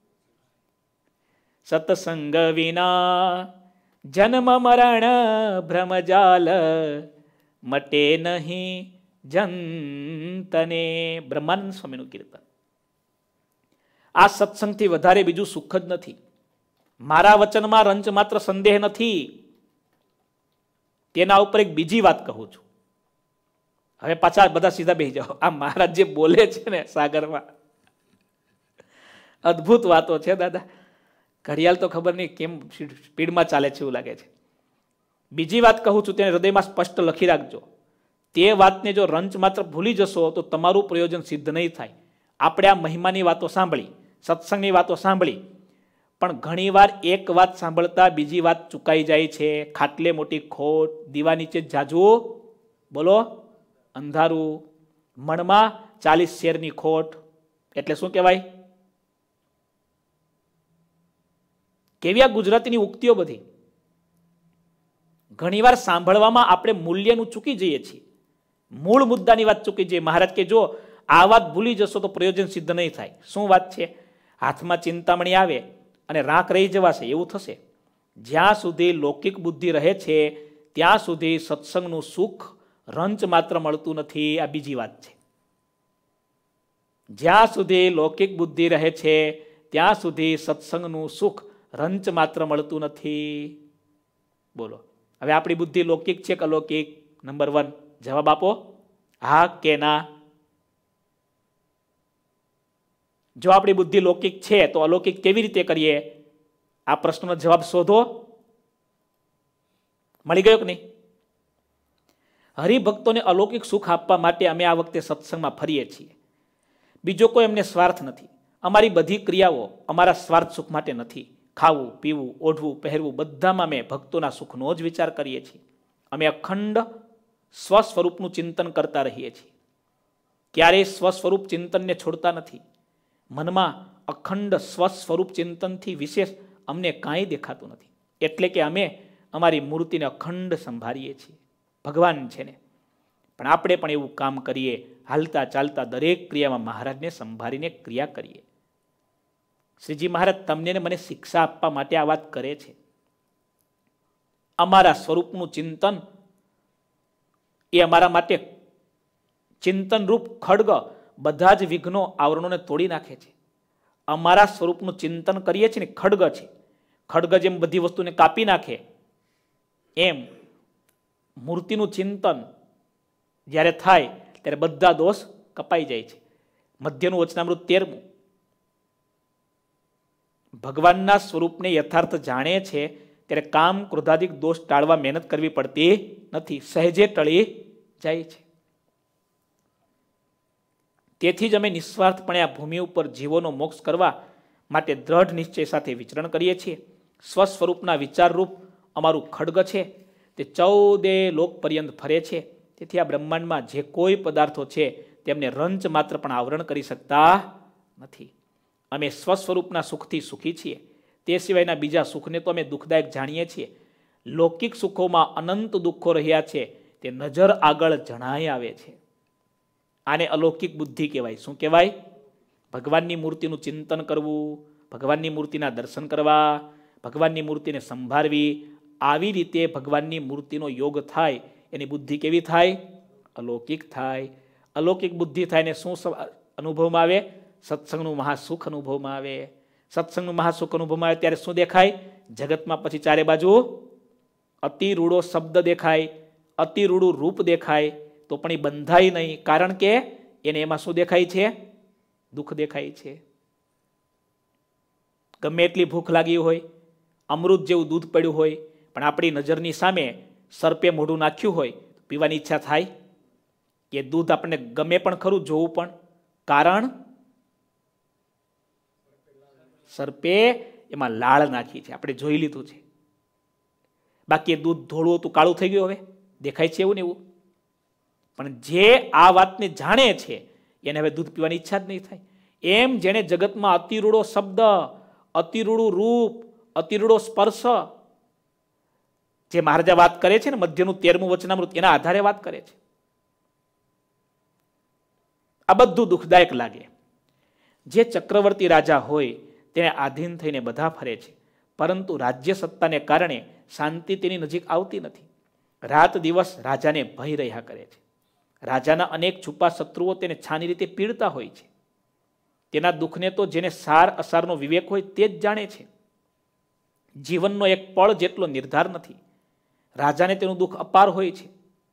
સત્સંગ વિના જન્મ મરણ ભ્રમજાલ, મટે નહીં જંતને. બ્રહ્માનંદ સ્વામીનું કીર્તન. આ સત્સંગથી વધારે બીજું સુખ જ નથી. મારા વચનમાં રંચ માત્ર સંદેહ નથી. તેના ઉપર એક બીજી વાત કહું છું. હવે પાછા બધા સીધા બેસી જાઓ. આ મહારાજ જે બોલે છે ને સાગરમાં, અદ્ભુત વાતો છે દાદા. ઘડિયાળ તો ખબર નહીં કેમ સ્પીડમાં ચાલે છે એવું લાગે છે. બીજી વાત કહું છું, તેને હૃદયમાં સ્પષ્ટ લખી રાખજો. તે વાતને જો રંચ માત્ર ભૂલી જશો તો તમારું પ્રયોજન સિદ્ધ નહીં થાય. આપણે આ મહિમાની વાતો સાંભળી, સત્સંગની વાતો સાંભળી, પણ ઘણીવાર એક વાત સાંભળતા બીજી વાત ચૂકાઈ જાય છે. ખાટલે મોટી ખોટ, દીવા નીચે જાજુ, બોલો અંધારું, મણમાં 40 શેરની ખોટ. એટલે શું કહેવાય? કેવી આ ગુજરાતીની ઉક્તિઓ બધી. ઘણીવાર સાંભળવામાં આપણે મૂલ્યનું ચૂકી જઈએ છીએ, મૂળ મુદ્દાની વાત ચૂકી જઈએ. મહારાજ કે જો આ વાત ભૂલી જશો તો પ્રયોજન સિદ્ધ નહીં થાય. શું વાત છે? હાથમાં ચિંતામણી આવે અને રાખ રહી જવાશે એવું થશે. જ્યાં સુધી લૌકિક બુદ્ધિ રહે છે ત્યાં સુધી સત્સંગનું સુખ રંચ માત્ર મળતું નથી. આ બીજી વાત છે. જ્યાં સુધી લૌકિક બુદ્ધિ રહે છે ત્યાં સુધી સત્સંગનું સુખ રંચ માત્ર મળતું નથી. બોલો હવે આપણી બુદ્ધિ લૌકિક છે કે અલૌકિક? નંબર 1 જવાબ આપો, હા કે ના. જો આપણી બુદ્ધિ લૌકિક છે તો અલૌકિક કેવી રીતે કરીએ? આ પ્રશ્નનો જવાબ શોધો. મળી ગયો કે નહીં? હરિભક્તોને અલૌકિક સુખ આપવા માટે અમે આ વખતે સત્સંગમાં ફરીએ છીએ. બીજો કોઈ અમને સ્વાર્થ નથી. અમારી બધી ક્રિયાઓ અમારા સ્વાર્થ સુખ માટે નથી. ખાવું, પીવું, ઓઢવું, પહેરવું બધામાં અમે ભક્તોના સુખનો જ વિચાર કરીએ છીએ. અમે અખંડ સ્વસ્વરૂપનું ચિંતન કરતા રહીએ છીએ. ક્યારેય સ્વસ્વરૂપ ચિંતનને છોડતા નથી. મનમાં અખંડ સ્વસ્વરૂપ ચિંતનથી વિશેષ અમને કાંઈ દેખાતું નથી. એટલે કે અમે અમારી મૂર્તિને અખંડ સંભાળીએ છીએ. ભગવાન છે ને, પણ આપણે પણ એવું કામ કરીએ, હાલતા ચાલતા દરેક ક્રિયામાં મહારાજને સંભાળીને ક્રિયા કરીએ. શ્રીજી મહારાજ તમને ને મને શિક્ષા આપવા માટે આ વાત કરે છે. અમારા સ્વરૂપનું ચિંતન એ અમારા માટે ચિંતનરૂપ ખડગ બધા જ વિઘ્નો આવરણોને તોડી નાખે છે. અમારા સ્વરૂપનું ચિંતન કરીએ છીએ ને ખડગ છે. ખડગ જેમ બધી વસ્તુને કાપી નાખે એમ મૂર્તિનું ચિંતન જ્યારે થાય ત્યારે બધા દોષ કપાઈ જાય છે. મધ્યનું વચનામૃત 13. ભગવાનના સ્વરૂપને યથાર્થ જાણે છે ત્યારે કામ ક્રોધાદિક દોષ ટાળવા મહેનત કરવી પડતી નથી, સહેજે ટળી જાય છે. તેથી જ અમે નિસ્વાર્થપણે આ ભૂમિ ઉપર જીવોનો મોક્ષ કરવા માટે દ્રઢ નિશ્ચય સાથે વિચરણ કરીએ છીએ. સ્વસ્વરૂપના વિચારરૂપ અમારું ખડગ છે તે 14 લોક પર્યંત ફરે છે. તેથી આ બ્રહ્માંડમાં જે કોઈ પદાર્થો છે તેમને રંચ માત્ર પણ આવરણ કરી શકતા નથી. અમે સ્વસ્વરૂપના સુખથી સુખી છીએ. તે સિવાયના બીજા સુખને તો અમે દુઃખદાયક જાણીએ છીએ. લૌકિક સુખોમાં અનંત દુઃખો રહ્યા છે તે નજર આગળ જણાય આવે છે. આને અલૌકિક બુદ્ધિ કહેવાય. શું કહેવાય? ભગવાનની મૂર્તિનું ચિંતન કરવું, ભગવાનની મૂર્તિના દર્શન કરવા, ભગવાનની મૂર્તિને સંભાળવી. આવી રીતે ભગવાનની મૂર્તિનો યોગ થાય એની બુદ્ધિ કેવી થાય? અલૌકિક થાય. અલૌકિક બુદ્ધિ થાય ને શું અનુભવમાં આવે? સત્સંગનું મહાસુખ અનુભવમાં આવે. સત્સંગનું મહાસુખ અનુભવમાં આવે ત્યારે શું દેખાય? જગતમાં પછી ચારે બાજુ અતિરૂડો શબ્દ દેખાય, અતિરૂડું રૂપ દેખાય, તો પણ એ બંધાય નહીં. કારણ કે એને એમાં શું દેખાય છે? દુઃખ દેખાય છે. ગમે એટલી ભૂખ લાગી હોય, અમૃત જેવું દૂધ પડ્યું હોય, પણ આપણી નજરની સામે સર્પે મોઢું નાખ્યું હોય, પીવાની ઈચ્છા થાય? એ દૂધ આપણને ગમે પણ ખરું, જોવું પણ. કારણ સર્પે એમાં લાળ નાખી છે, આપણે જોઈ લીધું છે. બાકી એ દૂધ ધોળું હતું, કાળું થઈ ગયું, હવે દેખાય છે એવું ને એવું. પણ જે આ વાતને જાણે છે એને હવે દૂધ પીવાની ઈચ્છા જ નહીં થાય. એમ જેને જગતમાં અતિરૂડો શબ્દ, અતિરૂડું રૂપ, અતિરૂડો સ્પર્શ, જે મહારાજા વાત કરે છે ને મધ્યનું 13મું વચનામૃત, એના આધારે વાત કરે છે. આ બધું દુઃખદાયક લાગે. જે ચક્રવર્તી રાજા હોય તેને આધીન થઈને બધા ફરે છે, પરંતુ રાજ્ય સત્તાને કારણે શાંતિ તેની નજીક આવતી નથી. રાત દિવસ રાજાને ભય રહ્યા કરે છે. રાજાના અનેક છુપા શત્રુઓ તેને છાની રીતે પીડતા હોય છે. તેના દુઃખને તો જેને સાર અસારનો વિવેક હોય તે જ જાણે છે. જીવનનો એક પળ જેટલો નિર્ધાર નથી. રાજાને તેનું દુઃખ અપાર હોય છે.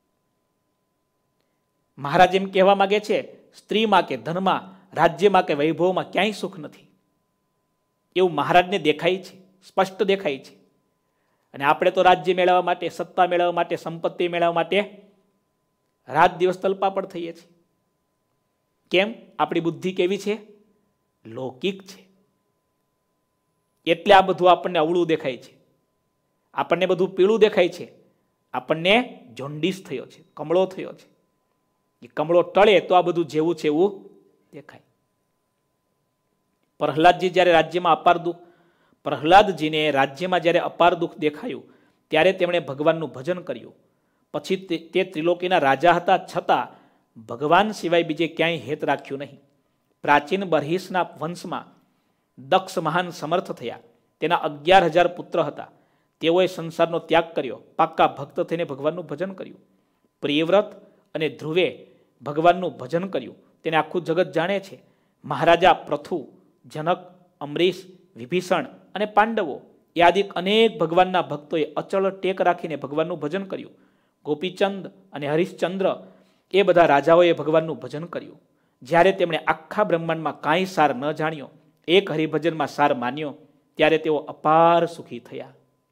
મહારાજ એમ કહેવા માંગે છે, સ્ત્રીમાં કે ધનમાં, રાજ્યમાં કે વૈભવમાં ક્યાંય સુખ નથી. એવું મહારાજને દેખાય છે, સ્પષ્ટ દેખાય છે. અને આપણે તો રાજ્ય મેળવવા માટે, સત્તા મેળવવા માટે, સંપત્તિ મેળવવા માટે રાત દિવસ તલપાપડ થઈએ છીએ. કેમ? આપણી બુદ્ધિ કેવી છે? લૌકિક છે. એટલે આ બધું આપણને અવળું દેખાય છે, આપણને બધું પીળું દેખાય છે, આપણને જોન્ડિસ થયો છે, કમળો થયો છે. એ કમળો ટળે તો આ બધું જેવું છે એવું દેખાય. પ્રહલાદજી જ્યારે રાજ્યમાં અપાર દુઃખ, પ્રહલાદજીને રાજ્યમાં જ્યારે અપાર દુઃખ દેખાયું ત્યારે તેમણે ભગવાનનું ભજન કર્યું. પછી તે ત્રિલોકીના રાજા હતા, છતાં ભગવાન સિવાય બીજે ક્યાંય હેત રાખ્યું નહીં. પ્રાચીન બર્હિસના વંશમાં દક્ષ મહાન સમર્થ થયા. તેના 11,000 પુત્ર હતા. તેઓએ સંસારનો ત્યાગ કર્યો, પાક્કા ભક્ત થઈને ભગવાનનું ભજન કર્યું. પ્રિયવ્રત અને ધ્રુવે ભગવાનનું ભજન કર્યું. તેને આખું જગત જાણે છે. મહારાજા પૃથુ, જનક, અમરીશ, વિભીષણ અને પાંડવો એ આદિ અનેક ભગવાનના ભક્તોએ અચળ ટેક રાખીને ભગવાનનું ભજન કર્યું. ગોપીચંદ અને હરિશ્ચંદ્ર એ બધા રાજાઓએ ભગવાનનું ભજન કર્યું. જ્યારે તેમણે આખા બ્રહ્માંડમાં કાંઈ સાર ન જાણ્યો, એક હરિભજનમાં સાર માન્યો, ત્યારે તેઓ અપાર સુખી થયા.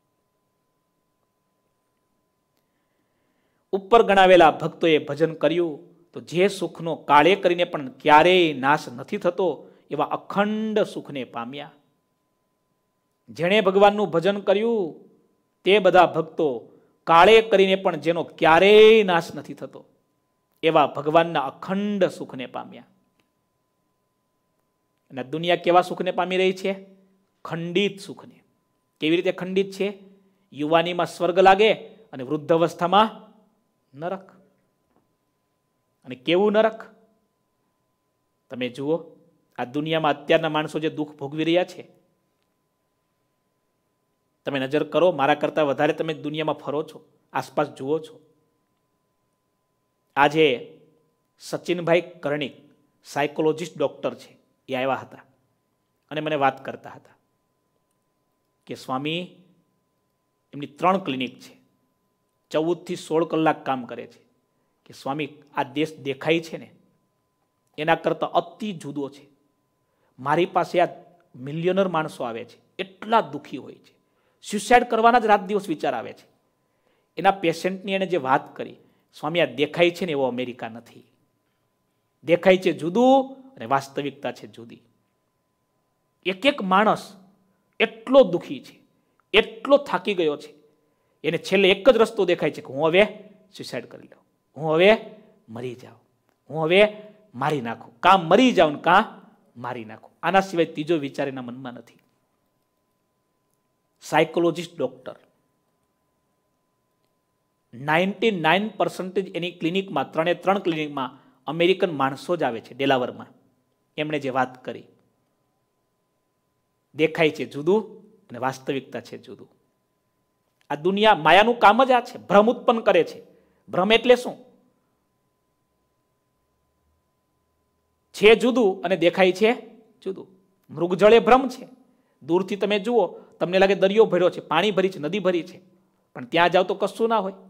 ઉપર ગણાવેલા ભક્તોએ ભજન કર્યું તો જે સુખનો કાળે કરીને પણ ક્યારેય નાશ નથી થતો એવા અખંડ સુખને પામ્યા. જેણે ભગવાનનું ભજન કર્યું તે બધા ભક્તો કાળે કરીને પણ જેનો ક્યારેય નાશ નથી થતો એવા ભગવાનના અખંડ સુખને પામ્યા. અને દુનિયા કેવા સુખને પામી રહી છે? ખંડિત સુખને. કેવી રીતે ખંડિત છે? યુવાનીમાં સ્વર્ગ લાગે અને વૃદ્ધ અવસ્થામાં નરક. અને કેવું નરક. તમે જુઓ આ દુનિયામાં અત્યારના માણસો જે દુઃખ ભોગવી રહ્યા છે, તમે નજર કરો, મારા કરતાં વધારે તમે દુનિયામાં ફરો છો, આસપાસ જુઓ છો. આજે સચિનભાઈ કર્ણિક સાયકોલોજીસ્ટ ડોક્ટર છે, એ આવ્યા હતા અને મને વાત કરતા હતા કે સ્વામી એમની 3 ક્લિનિક છે, 14 થી 16 કલાક કામ કરે છે, કે સ્વામી આ દેશ દેખાય છે ને એના કરતાં અતિ જુદો છે. મારી પાસે આ મિલિયનર માણસો આવે છે, એટલા દુઃખી હોય છે, સ્યુસાઇડ કરવાના જ રાત દિવસ વિચાર આવે છે. એના પેશન્ટની એને જે વાત કરી, સ્વામી આ દેખાય છે ને એવો અમેરિકા નથી, દેખાય છે જુદું અને વાસ્તવિકતા છે જુદી. એક એક માણસ એટલો દુઃખી છે, એટલો થાકી ગયો છે, એને છેલ્લે એક જ રસ્તો દેખાય છે કે હું હવે સ્યુસાઇડ કરી લઉં, હું હવે મરી જાઉં, હું હવે મારી નાખું, કાં મરી જાઉં ને કાં મારી નાખું. આના સિવાય ત્રીજો વિચાર એના મનમાં નથી. સાયકોલોજીસ્ટ ડોક્ટર 99% એની ક્લિનિકમાં, 3 ક્લિનિકમાં અમેરિકન માણસો જ આવે છે. ડેલાવરમાં એમણે જે વાત કરી, દેખાય છે જુદું અને વાસ્તવિકતા છે જુદું. આ દુનિયા માયાનું કામ જ આ છે, ભ્રમ ઉત્પન્ન કરે છે. ભ્રમ એટલે શું છે? જુદું અને દેખાય છે જુદું. મૃગજળ એ ભ્રમ છે. દૂરથી તમે જુઓ, તમને લાગે દરિયો ભર્યો છે, પાણી ભરી છે, નદી ભરી છે, પણ ત્યાં જાઓ તો કશું ના હોય.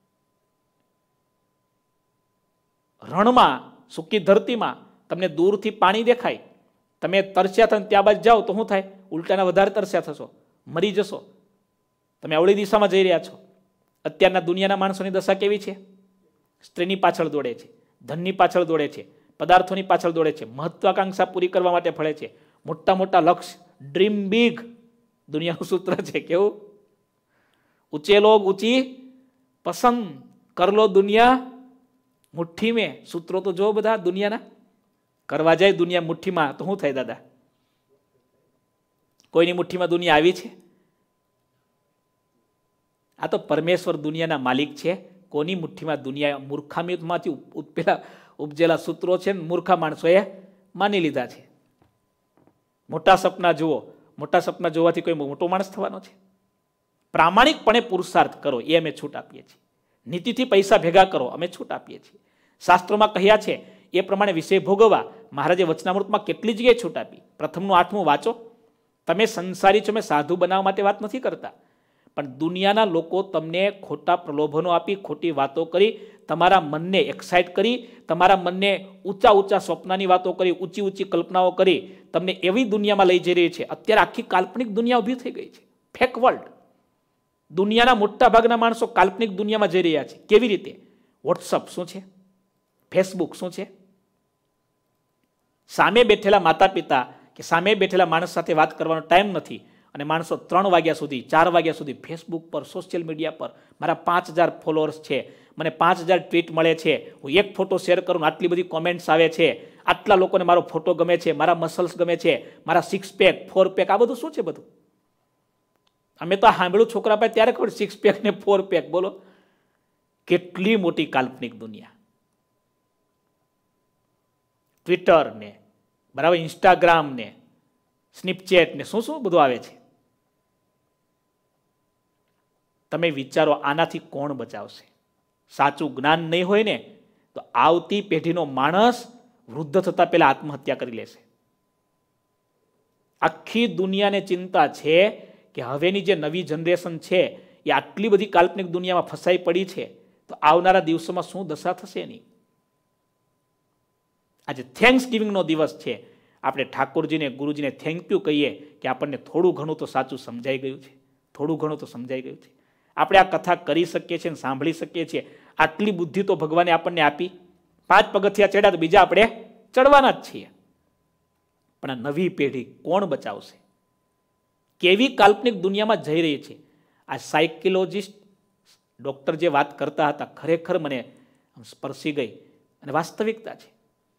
રણમાં, સૂકી ધરતીમાં તમને દૂરથી પાણી દેખાય, તમે તરસ્યા થઈને ત્યાં બાજુ જાઓ તો શું થાય? ઉલટાના વધારે તરસ્યા થશો, મરી જશો. તમે અવળી દિશામાં જઈ રહ્યા છો. અત્યારના દુનિયાના માણસોની દશા કેવી છે? સ્ત્રીની પાછળ દોડે છે, ધનની પાછળ દોડે છે, પદાર્થોની પાછળ દોડે છે, મહત્વાકાંક્ષા પૂરી કરવા માટે ફળે છે, મોટા મોટા લક્ષ્ય, ડ્રીમ બિગ. દુનિયાનું સૂત્ર છે કેવું? ઊંચે લોગ ઊંચી પસંદ, કર લો દુનિયા મુઠ્ઠી મેં. સૂત્રો તો જો બધા દુનિયાના. કરવા જાય દુનિયા મુઠ્ઠીમાં તો શું થાય દાદા? કોઈની મુઠ્ઠીમાં દુનિયા આવી છે? આ તો પરમેશ્વર દુનિયાના માલિક છે. કોની મુઠ્ઠીમાં દુનિયા? મૂર્ખામીમાંથી ઉપજેલા સૂત્રો છે ને મૂર્ખા માણસોએ માની લીધા છે. મોટા સપના જુઓ. મોટા સપના જોવાથી કોઈ મોટો માણસ થવાનો છે? પ્રામાણિકપણે પુરુષાર્થ કરો એ અમે છૂટ આપીએ છીએ. નીતિથી પૈસા ભેગા કરો અમે છૂટ આપીએ છીએ. શાસ્ત્રોમાં કહ્યા છે એ પ્રમાણે વિષય ભોગવવા મહારાજે વચનામૃતમાં કેટલી જગ્યાએ છૂટ આપી. 1નું 8મું વાંચો. તમે સંસારી છો, મેં સાધુ બનાવવા માટે વાત નથી કરતા, પણ દુનિયાના લોકો તમને ખોટા પ્રલોભનો આપી, ખોટી વાતો કરી, તમારા મનને એક્સાઇટ કરી, તમારા મનને ઊંચા ઊંચા સ્વપ્નની વાતો કરી, ઊંચી ઊંચી કલ્પનાઓ કરી તમને એવી દુનિયામાં લઈ જઈ રહી છે. અત્યારે આખી કાલ્પનિક દુનિયા ઊભી થઈ ગઈ છે, ફેક વર્લ્ડ. દુનિયાના મોટા ભાગના માણસો કાલ્પનિક દુનિયામાં જઈ રહ્યા છે. કેવી રીતે? વોટ્સઅપ શું છે? ફેસબુક શું છે? સામે બેઠેલા માતા પિતા કે સામે બેઠેલા માણસ સાથે વાત કરવાનો ટાઈમ નથી અને માણસો 3 વાગ્યા સુધી, 4 વાગ્યા સુધી ફેસબુક પર, સોશિયલ મીડિયા પર, મારા 5000 ફોલોઅર્સ છે, મને 5000 ટ્વીટ મળે છે, હું એક ફોટો શેર કરું, આટલી બધી કોમેન્ટ્સ આવે છે, આટલા લોકોને મારો ફોટો ગમે છે, મારા મસલ્સ ગમે છે, મારા 6 પેક 4 પેક, આ બધું શું છે? બધું અમે તો સાંભળ્યું છોકરા પાસે ત્યારે ખબર 6 પેક ને 4 પેક. બોલો કેટલી મોટી કાલ્પનિક દુનિયા. ટ્વિટર ને બરાબર, ઇન્સ્ટાગ્રામ ને સ્નેપચેટ ને શું શું બધું આવે છે. તમે વિચારો આનાથી કોણ બચાવશે? સાચું જ્ઞાન નહીં હોય ને તો આવતી પેઢીનો માણસ વૃદ્ધ થતા પહેલા આત્મહત્યા કરી લેશે. આખી દુનિયાને ચિંતા છે કે હવેની જે નવી જનરેશન છે એ આટલી બધી કાલ્પનિક દુનિયામાં ફસાઈ પડી છે, તો આવનારા દિવસોમાં શું દશા થશે એની. આજે થેન્ક્સ ગિવિંગનો દિવસ છે. આપણે ઠાકોરજીને, ગુરુજીને થેન્ક યુ કહીએ કે આપણને થોડું ઘણું તો સાચું સમજાઈ ગયું છે, થોડું ઘણું તો સમજાઈ ગયું છે. આપણે આ કથા કરી શકીએ છીએ, સાંભળી શકીએ છીએ. આટલી બુદ્ધિ તો ભગવાને આપણને આપી. 5 પગથિયા ચડ્યા તો બીજા આપણે ચડવાના જ છીએ. પણ આ નવી પેઢી કોણ બચાવશે? કેવી કાલ્પનિક દુનિયામાં જઈ રહી છે? આ સાયકોલોજીસ્ટ ડોક્ટર જે વાત કરતા હતા ખરેખર મને સ્પર્શી ગઈ અને વાસ્તવિકતા છે.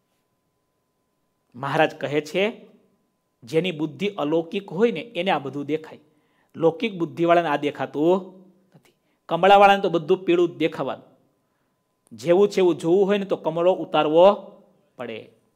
મહારાજ કહે છે જેની બુદ્ધિ અલૌકિક હોય ને એને આ બધું દેખાય. લૌકિક બુદ્ધિવાળાને આ દેખાતું નથી. કમળાવાળાને તો બધું પીળું જ દેખાવાનું. જેવું છે એવું જોવું હોય ને તો કમળો ઉતારવો પડે.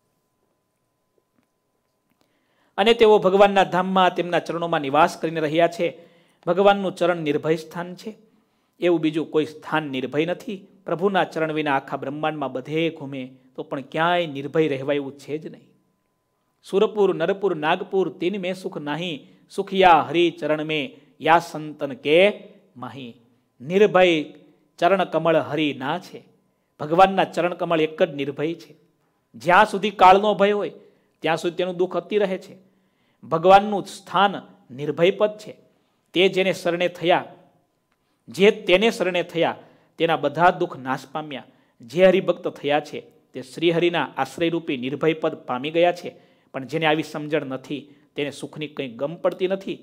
અને તેઓ ભગવાનના ધામમાં તેમના ચરણોમાં નિવાસ કરીને રહ્યા છે. ભગવાનનું ચરણ નિર્ભય સ્થાન છે. એવું બીજું કોઈ સ્થાન નિર્ભય નથી. પ્રભુના ચરણ વિના આખા બ્રહ્માંડમાં બધે ઘૂમે તો પણ ક્યાંય નિર્ભય રહેવાય એવું છે જ નહીં. સુરપુર નરપુર નાગપુર તીન મેં સુખ નાહી, સુખિયા હરિ ચરણ મેં યા સંતન કે માહી. નિર્ભય ચરણ કમળ હરિ ના છે. ભગવાનના ચરણ કમળ એક જ નિર્ભય છે. જ્યાં સુધી કાળનો ભય હોય ત્યાં સુધી તેનું દુઃખ અતિ રહે છે. ભગવાનનું સ્થાન નિર્ભય પદ છે. તે જેને શરણે થયા, જે તેને શરણે થયા તેના બધા દુઃખ નાશ પામ્યા. જે હરિભક્ત થયા છે તે શ્રીહરિના આશ્રયરૂપી નિર્ભય પદ પામી ગયા છે. પણ જેને આવી સમજણ નથી તેને સુખની કંઈ ગમ પડતી નથી.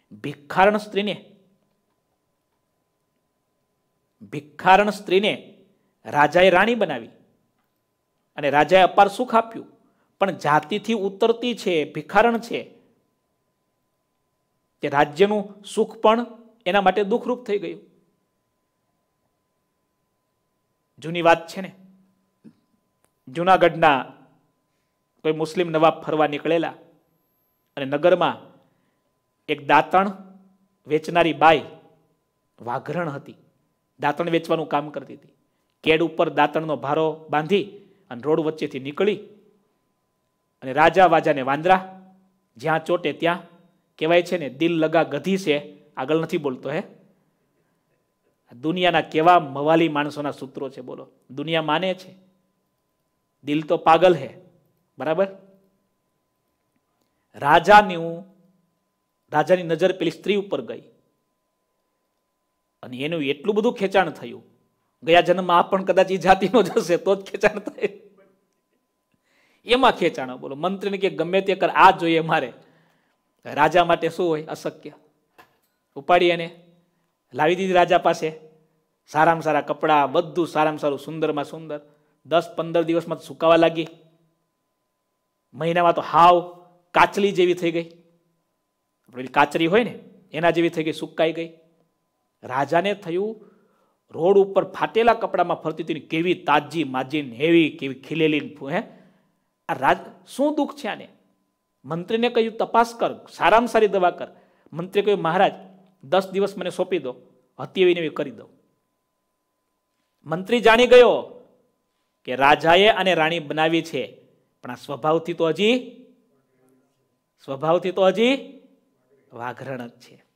ભિખારણ સ્ત્રીને રાજાએ રાણી બનાવી અને રાજાએ અપાર સુખ આપ્યું, પણ જાતિથી ઉતરતી છે, ભિખારણ છે. તે રાજ્યનું સુખ પણ એના માટે દુઃખરૂપ થઈ ગયું. જૂની વાત છે ને, જૂનાગઢના કોઈ મુસ્લિમ નવાબ ફરવા નીકળેલા અને નગરમાં એક દાંતણ વેચનારી બાઈ વાઘરણ હતી. દાંતણ વેચવાનું કામ કરતી હતી. કેડ ઉપર દાંતણનો ભારો બાંધી અને રોડ વચ્ચેથી નીકળી અને રાજા વાજાને વાંદરા જ્યાં ચોટે ત્યાં, કહેવાય છે ને દિલ લગા ગધી છે, આગળ નથી બોલતો હે. દુનિયાના કેવા મવાલી માણસોના સૂત્રો છે બોલો. દુનિયા માને છે, દિલ તો પાગલ હે. બરાબર. રાજાની નજર પેલી સ્ત્રી ઉપર ગઈ અને એનું એટલું બધું ખેંચાણ થયું. ગયા જન્મમાં પણ કદાચ એ જાતિનો જ હશે તો જ ખેંચાણ થાય. એમાં ખેંચાણ બોલો. મંત્રીને કે ગમે તે કર, આ જોઈએ મારે. રાજા માટે શું હોય? અશક્ય. ઉપાડી એને લાવી દીધી રાજા પાસે. સારામાં સારા કપડા, બધું સારામાં સારું, સુંદરમાં સુંદર. 10-15 દિવસમાં સુકાવા લાગી. મહિનામાં તો હાવ કાચલી જેવી થઈ ગઈ. કાચરી હોય ને એના જેવી થઈ ગઈ, સુકાઈ ગઈ. રાજાને થયું રોડ ઉપર ફાટેલા કપડામાં ફરતી હતી, કેવી તાજી માજીન, હેવી, કેવી ખીલેલી. હે આ શું દુઃખ છે આને? મંત્રીને કહ્યું તપાસ કર, સારામાં સારી દવા કર. મંત્રીએ કહ્યું મહારાજ 10 દિવસ મને સોંપી દો, હતી એવી એવી કરી દો. મંત્રી જાણી ગયો કે રાજાએ આને રાણી બનાવી છે, પણ આ સ્વભાવથી તો હજી વાઘરણ જ છે.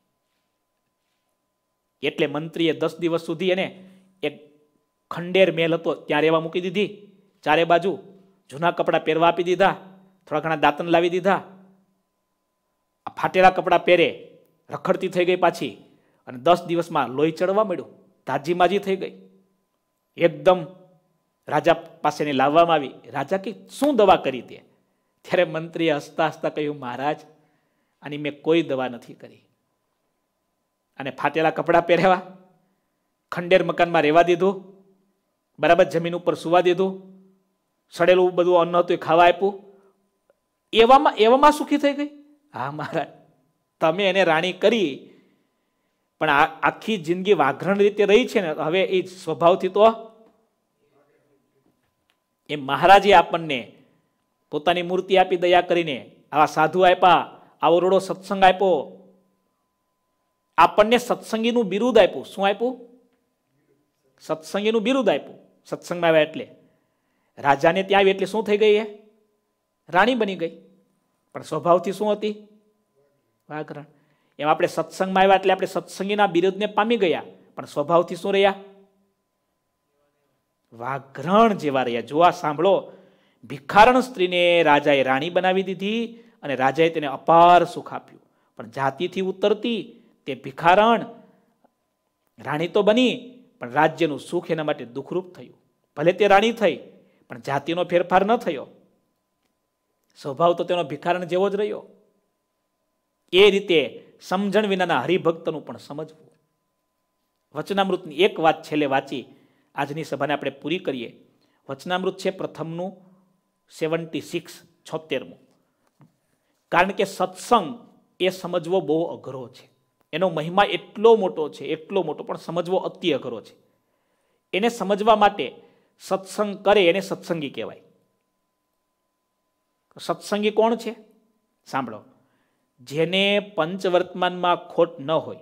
એટલે મંત્રીએ 10 દિવસ સુધી એને એક ખંડેર મેલ હતો ત્યાં રહેવા મૂકી દીધી. ચારે બાજુ જૂના કપડા પહેરવા આપી દીધા, થોડા ઘણા દાંતણ લાવી દીધા. આ ફાટેલા કપડા પહેરે, રખડતી થઈ ગઈ પાછી, અને 10 દિવસમાં લોહી ચડવા મળ્યું, તાજી માજી થઈ ગઈ. એકદમ રાજા પાસે લાવવામાં આવી. રાજા કે શું દવા કરી તે? ત્યારે મંત્રીએ હસતા હસતા કહ્યું મહારાજ, આની મેં કોઈ દવા નથી કરી. અને ફાટેલા કપડાં પહેર્યા, ખંડેર મકાનમાં રહેવા દીધું, બરાબર જમીન ઉપર સુવા દીધું, સડેલું બધું અન્ન હતું એ ખાવા આપ્યું. એવામાં સુખી થઈ ગઈ. હા મહારાજ, તમે એને રાણી કરી, પણ આખી જિંદગી વાઘરણ રીતે રહી છે ને, હવે એ સ્વભાવથી તો એ મહારાજે આપણને પોતાની મૂર્તિ આપી દયા કરીને, આવા સાધુ આપ્યા, આવો રોડો સત્સંગ આપ્યો, આપણને સત્સંગીનું બિરુદ આપ્યું. શું આપ્યું? સત્સંગીનું બિરુદ આપ્યું. સત્સંગમાં આવ્યા એટલે રાજાને ત્યાં આવી એટલે શું થઈ ગઈ? એ રાણી બની ગઈ. પણ સ્વભાવથી શું હતી? વાઘરણ. એમ આપણે સત્સંગમાં આવ્યા એટલે આપણે સત્સંગીના બિરુદને પામી ગયા, પણ સ્વભાવથી શું રહ્યા? વાઘરણ જેવા રહ્યા. જોવા સાંભળો, ભિખારણ સ્ત્રીને રાજાએ રાણી બનાવી દીધી અને રાજાએ તેને અપાર સુખ આપ્યું, પણ જાતિથી ઉતરતી તે ભિખારણ રાણી તો બની, પણ રાજ્યનું સુખ એના માટે દુઃખરૂપ થયું. ભલે તે રાણી થઈ, પણ જાતિનો ફેરફાર ન થયો. સ્વભાવ તો તેનો ભિખારણ જેવો જ રહ્યો. એ રીતે સમજણ વિનાના હરિભક્તનું પણ સમજવું. વચનામૃતની એક વાત છેલ્લે વાંચી આજની સભાને આપણે પૂરી કરીએ. વચનામૃત છે પ્રથમનું 76. કારણ કે સત્સંગ એ સમજવો બહુ અઘરો છે. એનો મહિમા એટલો મોટો છે, એટલો મોટો, પણ સમજવો અતિ અઘરો છે. એને સમજવા માટે સત્સંગ કરે એને સત્સંગી કહેવાય. સત્સંગી કોણ છે? સાંભળો, જેને પંચવર્તમાનમાં ખોટ ન હોય,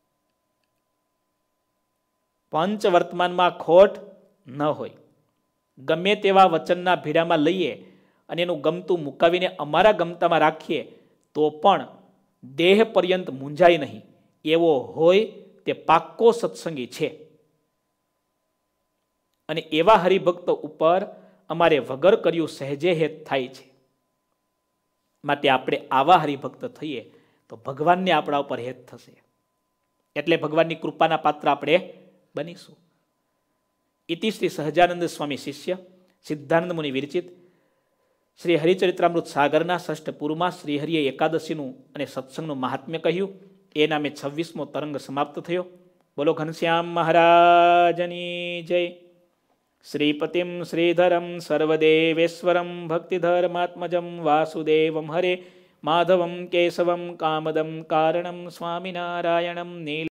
પંચવર્તમાનમાં ખોટ ન હોય, ગમે તેવા વચનના ભીડામાં લઈએ અને એનું ગમતું મુકાવીને અમારા ગમતામાં રાખીએ તો પણ દેહ પર્યંત મૂંઝાય નહીં, એવો હોય તે પાક્કો સત્સંગી છે. અને એવા હરિભક્તો ઉપર અમારે વગર કર્યું સહેજે હેત થાય છે. માટે આપણે આવા હરિભક્ત થઈએ તો ભગવાનને આપણા ઉપર હેત થશે, એટલે ભગવાનની કૃપાના પાત્ર આપણે બનીશું. ઇતિ શ્રી સહજાનંદ સ્વામી શિષ્ય સિદ્ધાનંદ મુનિ વિરચિત શ્રી હરિચરિત્રામૃત સાગરના ષષ્ઠ પૂર્વમાં શ્રી હરિએ એકાદશીનું અને સત્સંગનું મહાત્મ્ય કહ્યું. એ નામે 26મો તરંગ સમાપ્ત થયો. બોલો ઘનશ્યામ મહારાજની જય. શ્રીપતિમ શ્રીધરમ સર્વદેવેશ્વરમ ભક્તિધર્માત્મજમ વાસુદેવમ હરે માધવમ કેશવમ કામદમ કારણમ સ્વામિનારાયણમ નીલ